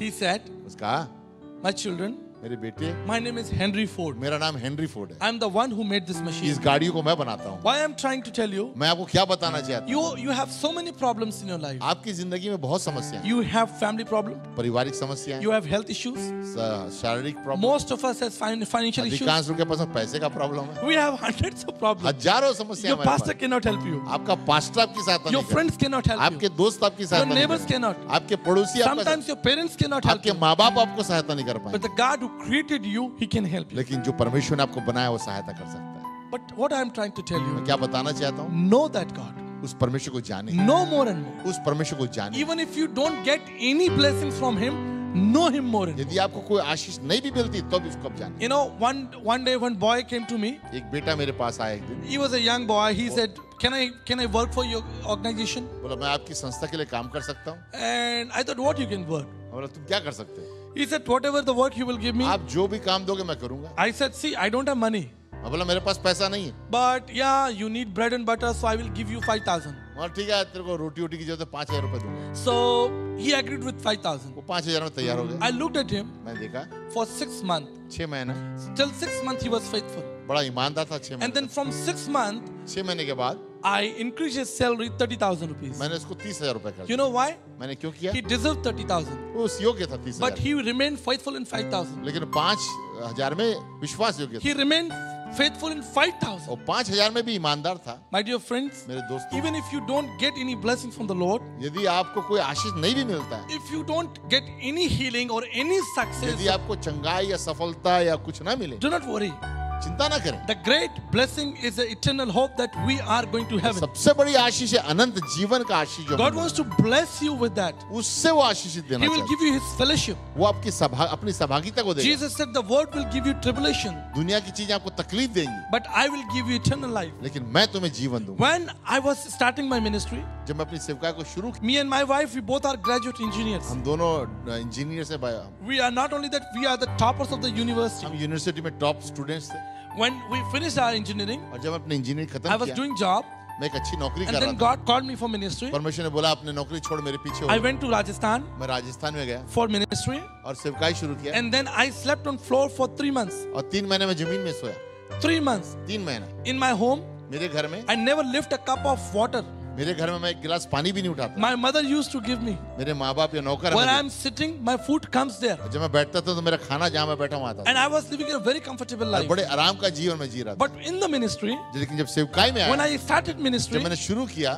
He said, उसने कहा, my children, मेरे बेटे, my name is Henry Ford. मेरा नाम हेनरी फोर्ड है, I'm the one who made this machine. इस गाड़ी को मैं बनाता हूँ. Why I'm trying to tell you, मैं आपको क्या बताना चाहता हूँ? you have so many problems in your life. आपकी जिंदगी में बहुत समस्याएं हैं. You have family problem, पारिवारिक समस्याएं, you have health issues. शारीरिक problem. Most of us has financial issues. अधिकांश लोगों के पास पैसे का प्रॉब्लम है. We have hundreds of problems. हजारों समस्याएं Your हमारे pastor पास. cannot help you. आपका पास्टर आपकी सहायता Your नहीं friends करेंगे. cannot help you. आपके दोस्त आपकी Your सहायता नहीं neighbors करेंगे. cannot. आपके पड़ोसी आपका, Sometimes your parents cannot help आपके you. माँ बाप आपको सहायता नहीं कर But पाएंगे. the God who created you, He can help you. लेकिन जो परमेश्वर ने आपको बनाया वो सहायता कर सकता है. But what I'm trying to tell मैं you, क्या बताना चाहता हूँ? know that God. उस परमेश्वर को जाने. Know more and more. उस परमेश्वर को जाने. Even if you don't get any blessings from Him, know Him more and more. यदि आपको कोई आशीष नहीं भी मिलती तो भी उसको आप जाने. You know, one day one boy came to me. एक बेटा मेरे पास आया एक दिन. He was a young boy. He said, can I work for your organization? बोला मैं आपकी संस्था के लिए काम कर सकता हूँ. And I thought, what you can work? बोला तुम क्या कर सकते हो? He said, whatever the work you will give me. आप जो भी काम दोगे मैं करूँगा. I said, see, I don't have money. मैं बोला मेरे पास पैसा नहीं है. But yeah, you need bread and butter, so I will give you 5,000. और ठीक है तेरे को रोटी वोटी की जरूरत है 5,000 रुपए दूंगा. So he agreed with 5,000. वो 5,000 में तैयार हो गए. I looked at him मैं देखा for 6 months. 6 महीना. Till 6 months he was faithful. बड़ा ईमानदार था 6 And महीने. then from 6 months, 6 महीने के बाद I increased his salary 30,000 rupees. मैंने उसको 30,000 रुपए कर You दिया. know why? मैंने क्यों किया? He deserved 30,000. वो उस योग्य था 30,000. But he remained faithful in 5,000. लेकिन 5,000 में विश्वास योग्य He था. remained faithful in 5,000. और 5,000 में भी ईमानदार था. My dear friends, मेरे दोस्तों, even if you don't get any blessing from the Lord, यदि आपको कोई आशीष नहीं भी मिलता है, if you don't get any healing or any success, यदि आपको चंगाई या सफलता या कुछ ना मिले, do not worry. चिंता ना करें. The great blessing is the eternal hope that we are going to heaven. सबसे बड़ी आशीष है अनंत जीवन का आशीष जो God wants to bless you with that. उससे वो आशीष देना He will चाहता give you His fellowship. है. वो आपकी अपनी सहभागिता को देगा. Jesus said the world will give you tribulation, दुनिया की चीजें आपको तकलीफ देंगी, but I will give you eternal life. लेकिन मैं तुम्हें जीवन दूंगा. When I was starting my ministry, जब मैं अपनी सेवकाई को शुरू की, me and my wife, we both are graduate engineers. हम दोनों इंजीनियर से We are not only that, we are the toppers of the university. हम यूनिवर्सिटी में टॉप स्टूडेंट्स थे. When we finished our engineering, और जब अपनी इंजीनियरिंग I खत्म was किया, doing job, मैं एक अच्छी नौकरी and कर then रहा था. God called me for ministry. परमेश्वर ने बोला अपनी नौकरी छोड़ मेरे पीछे हो. I went to Rajasthan मैं राजस्थान में गया for ministry, और सेवकाई शुरू किया. and then I slept on floor for 3 months. और 3 महीने में जमीन में सोया. 3 months 3 महीना in my home. मेरे घर में. I never lift a cup of water. मेरे घर में मैं एक गिलास पानी भी नहीं उठाता. My mother used to give me. मेरे माँ बाप या नौकर When हमें I'm sitting, my food comes there. देते. जब मैं बैठता था तो मेरा खाना जहाँ मैं बैठा हुआ आता था. And I was living a very comfortable और life. बड़े आराम का जीवन में जी रहा था. But in the ministry, लेकिन जब सेवकाई में when आया, I started ministry, जब मैंने शुरू किया,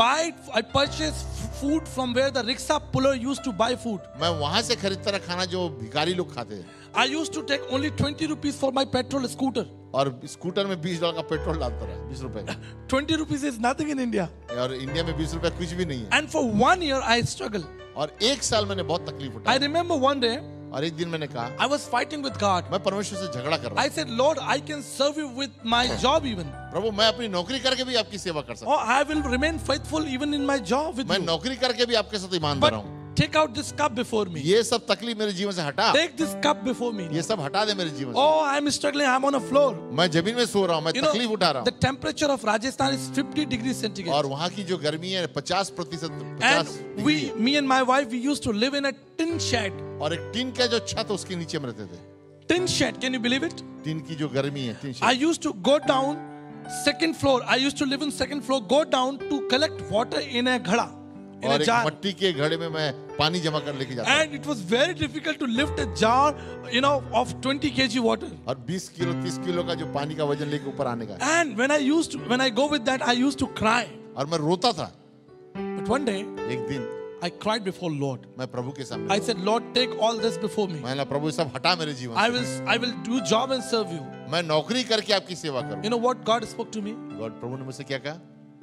I purchased food from where the rickshaw puller used to buy food. मैं वहां से खरीदता रहा खाना जो भिखारी लोग खाते थे. I used to take only 20 rupees for my petrol scooter. और स्कूटर में $20 का पेट्रोल डालता रहा. 20 रुपए का. 20 rupees is nothing in India. और इंडिया में 20 रुपए कुछ भी नहीं है. And for 1 year, I struggled. और 1 साल मैंने बहुत तकलीफ I उठाई. remember one day, और एक दिन मैंने कहा, I was fighting with God. मैं परमेश्वर से झगड़ा कर रहा I हूँ. said, Lord, I can serve you with my job even. प्रभु मैं अपनी नौकरी करके भी आपकी सेवा कर सकता Or I will remain faithful even in my job with हूँ. मैं you. नौकरी करके भी आपके साथ ईमानदार But हूँ. take out this cup before me. ये सब तकलीफ मेरे जीवन से हटा. Take this cup before me. ये सब हटा दे मेरे जीवन से. Oh, I'm struggling. I'm on a floor. मैं जमीन में सो रहा हूँ. मैं You know, तकलीफ उठा रहा the हूँ. temperature of Rajasthan is 50 degrees centigrade. और वहाँ की जो गर्मी है 50% And 50 डिग्री है. me and my wife, we used to live in a tin shed. और एक टीन का जो छत है उसके नीचे में रहते थे. Tin shed, can you believe it? Tin की जो गर्मी है, tin I shed. used to go down second floor. I used to live in second floor. Go down to collect water in a ghada, in और a एक jar. मट्टी के घड़े में मैं पानी जमा कर लेके जाता. And it was very difficult to lift a jar, of 20 kg water. और 20 किलो 30 किलो का जो पानी का वजन लेके ऊपर आने का. And when I go with that, I used to cry. और मैं रोता था. But one day, एक दिन I cried before Lord. मैं प्रभु के सामने. I said, Lord, take all this before me. मैंने प्रभु ये सब हटा मेरे जीवन से. I will do job and serve you. मैं नौकरी करके आपकी सेवा करूं. You know what God spoke to me? God प्रभु ने मुझसे क्या कहा?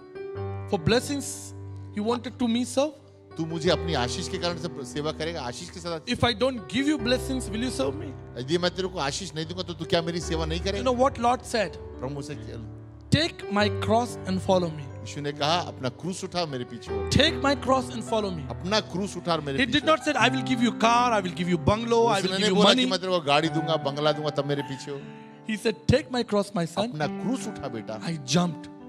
For blessings, you wanted to me serve? तू मुझे अपनी आशीष के कारण से सेवा करेगा. आशीष के साथ. If I don't give you blessings, will you serve me? यदि मैं तेरे को आशीष नहीं दूंगा तो तू क्या मेरी सेवा नहीं You करेगा? know what Lord said? प्रभु मुझसे Take my cross and follow me. यीशु ने कहा अपना क्रूस उठा मेरे पीछे हो. Take my cross and follow me. अपना क्रूस उठा और मेरे He पीछे. did not say, I will give you car, I will give you bungalow, I will उसने give नहीं you बोला कि money. मैं तेरे को गाड़ी दूंगा, बंगला दूंगा तब मेरे पीछे हो. He said, take my cross, my son. अपना क्रूस उठा बेटा. I jumped.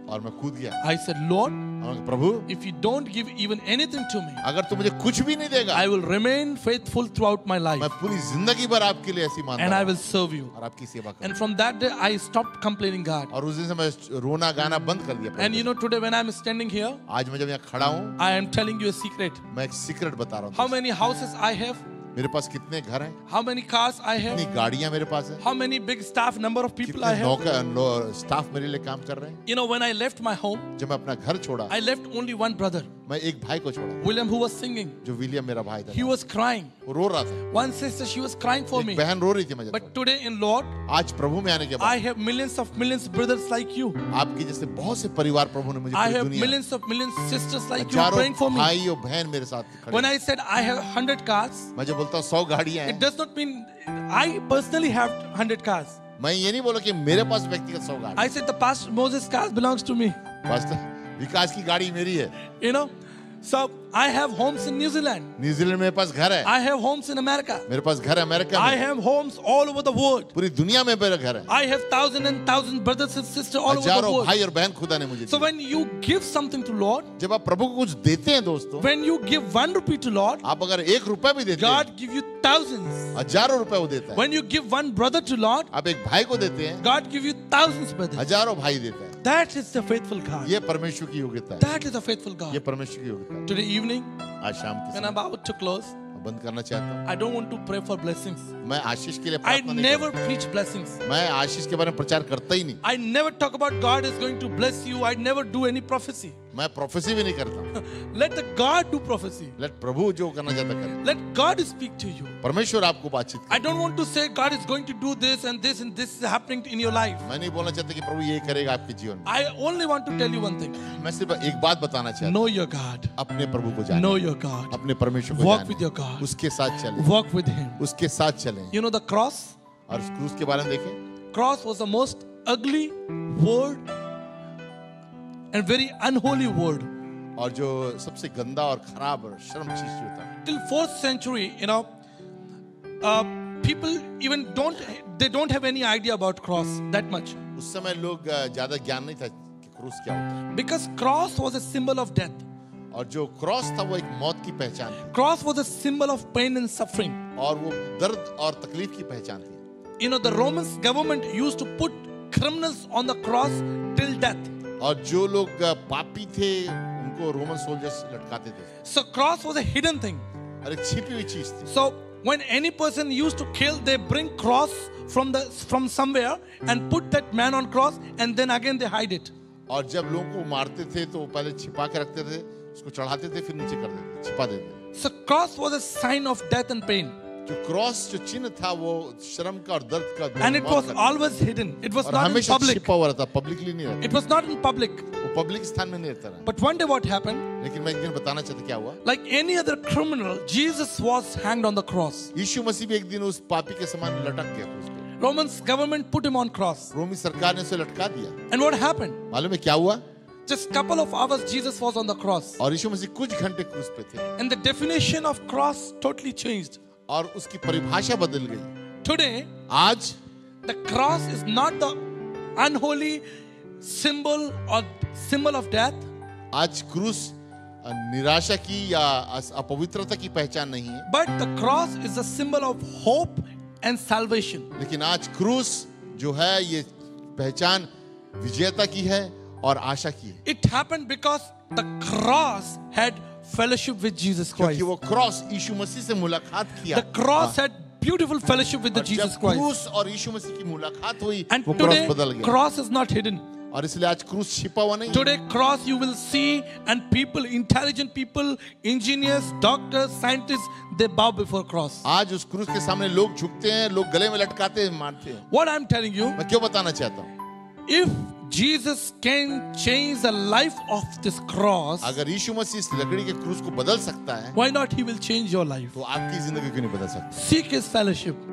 और मैं कूद गया। I said, Lord, Prabhu, if you don't give even anything to me, अगर तू मुझे कुछ भी नहीं देगा, I will remain faithful throughout my life, मैं पूरी जिंदगी भर आपके लिए ऐसी ईमानदार and I will serve you. और आपकी सेवा करूंगा। And from that day, I stopped complaining God. और उस दिन से मैं रोना गाना बंद कर दिया। And you know, today when I am standing here, आज मैं जब यहाँ खड़ा हूँ, I am telling you a secret. मैं एक सीक्रेट बता रहा हूँ। How many houses I have? मेरे पास कितने घर हैं? How many cars I have? कितनी गाड़ियाँ मेरे पास हैं? How many big staff, number of people I कितने have? स्टाफ मेरे लिए काम कर रहे हैं? You know, when I left my home, जब मैं अपना घर छोड़ा, I left only one brother, मैं एक भाई को छोड़ा, William, who was singing. जो विलियम मेरा भाई था। He was crying. वो रो रहा था। One sister, she was crying for एक me. बहन रो रही थी मुझे। But today in Lord, आज प्रभु में आने के I बाद have millions brothers like you. आपकी जैसे बहुत से परिवार प्रभु ने मुझे I पूरी have दुनिया millions sisters like you हजारों praying for me. भाई और बहन मेरे साथ खड़े When हैं। I said I have 100 cars, मैं जब बोलता हूँ 100 गाड़ियाँ it हैं, does not mean I personally have 100 cars. मैं ये नहीं बोला कि मेरे पास व्यक्तिगत 100 गाड़ी। I said the Pastor Moses car belongs to me. Pastor Vikas की गाड़ी मेरी है। You know, so I have homes in New Zealand. New Zealand मेरे पास घर है। I have homes in America. मेरे पास घर है अमेरिका I में। have homes all over the world. पूरी दुनिया में मेरा घर है। I have thousands brothers and sisters all over the हजारों world. भाई और बहन खुदा ने मुझे So दिए। when you give something to Lord, जब आप प्रभु को कुछ देते हैं दोस्तों, when you give 1 rupee to Lord, आप अगर 1 रुपया भी देते हैं, God give you thousands. हजारों रुपए वो देता है। When you give 1 brother to Lord, आप एक भाई को देते हैं, God give you thousands brothers. हजारों भाई देता है। That is the faithful God. ये परमेश्वर की योग्यता है। That is the faithful ये God. परमेश्वर की योग्यता है। Today evening, आज शाम के when समय I'm about to close, बंद करना चाहता हूँ। I don't want to pray for blessings. मैं आशीष के लिए I प्रार्थना नहीं never करता। preach blessings. मैं आशीष के बारे में प्रचार करता ही नहीं। I never talk about God is going to bless you. I never do any prophecy. मैं प्रोफेसी भी नहीं करता। Let the God do prophecy. Let प्रभु जो करना चाहता करे। Let God speak to you. परमेश्वर आपको बातचीत I करे। don't want to say God is going to do this and this and this is happening in your life. मैं नहीं बोलना चाहता कि प्रभु ये करेगा आपके जीवन में। I only want to tell you one thing. मैं सिर्फ एक बात बताना चाहता हूँ। Know your God. अपने प्रभु को जाने। Know your God. अपने परमेश्वर को Walk जाने। with your God. उसके साथ चलें। Walk with Him. उसके साथ चलें। You know the cross? और उस क्रूस के बारे में देखें। Cross was the most ugly word and very unholy word. और जो सबसे गंदा और खराब और शर्म चीज होता है। Till 4th century, you know, people even don't have any idea about cross that much. उस समय लोग ज्यादा ज्ञान नहीं था कि क्रूस क्या होता है। Because cross was a symbol of death. और जो क्रॉस था वो एक मौत की पहचान थी। Cross was a symbol of pain and suffering. और वो दर्द और तकलीफ की पहचान थी। You know, the Roman government used to put criminals on the cross till death. और जो लोग पापी थे उनको रोमन सोल्जर्स लटकाते थे। So cross was a hidden thing. और एक छिपी हुई चीज थी। So when any person used to kill, they bring cross from somewhere and put that man on cross, and then again they hide it. और जब लोगों को मारते थे तो पहले छिपा के रखते थे, उसको चढ़ाते थे, फिर नीचे कर देते, छिपा देते। So cross was a sign of death and pain. जो क्रॉस जो चिन्ह था वो श्रम का और दर्द का। And it was always hidden. It was और not in हमेशा public. छिपा हुआ रहता, पब्लिकली नहीं रहता। It was not in public. वो पब्लिक स्थान में नहीं रहता रहा। But one day what happened? लेकिन मैं एक दिन बताना चाहता क्या हुआ। Like any other criminal, Jesus was hanged on the cross. यीशु मसीह भी एक दिन उस पापी के समान लटक गया क्रूस पे। Romans government put him on cross. रोमी सरकार ने उसे लटका दिया। And what happened? मालूम है क्या हुआ? Just couple of hours Jesus was on the cross. और यीशु मसीह कुछ घंटे क्रूस पे थे। And the definition of cross totally changed. और उसकी परिभाषा बदल गई। Today, आज the cross is not the unholy symbol or symbol of death. आज क्रूस निराशा की या अपवित्रता की पहचान नहीं है। But the cross is a symbol of hope and salvation. लेकिन आज क्रूस जो है ये पहचान विजेता की है और आशा की है। It happened because the cross had fellowship with Jesus Christ. क्योंकि वो क्रॉस यीशु मसीह से मुलाकात किया। The cross had beautiful fellowship with the और Jesus जब Christ. क्रूस और यीशु मसीह की मुलाकात हुई, And वो क्रॉस today, बदल गया। cross is not hidden. और इसलिए आज क्रूस छिपा हुआ नहीं है। Today, cross you will see, and people, intelligent people, engineers, doctors, scientists, they bow before cross. आज उस क्रूस के सामने लोग झुकते हैं, लोग गले में लटकाते हैं, मारते हैं। What I'm telling you, मैं क्यों बताना चाहता हूँ? if Jesus can change the life of this cross, अगर यीशु मसीह इस लकड़ी के क्रूस को बदल सकता है, why not he will change your life? तो आपकी जिंदगी क्यों नहीं बदल सकता? Seek his fellowship.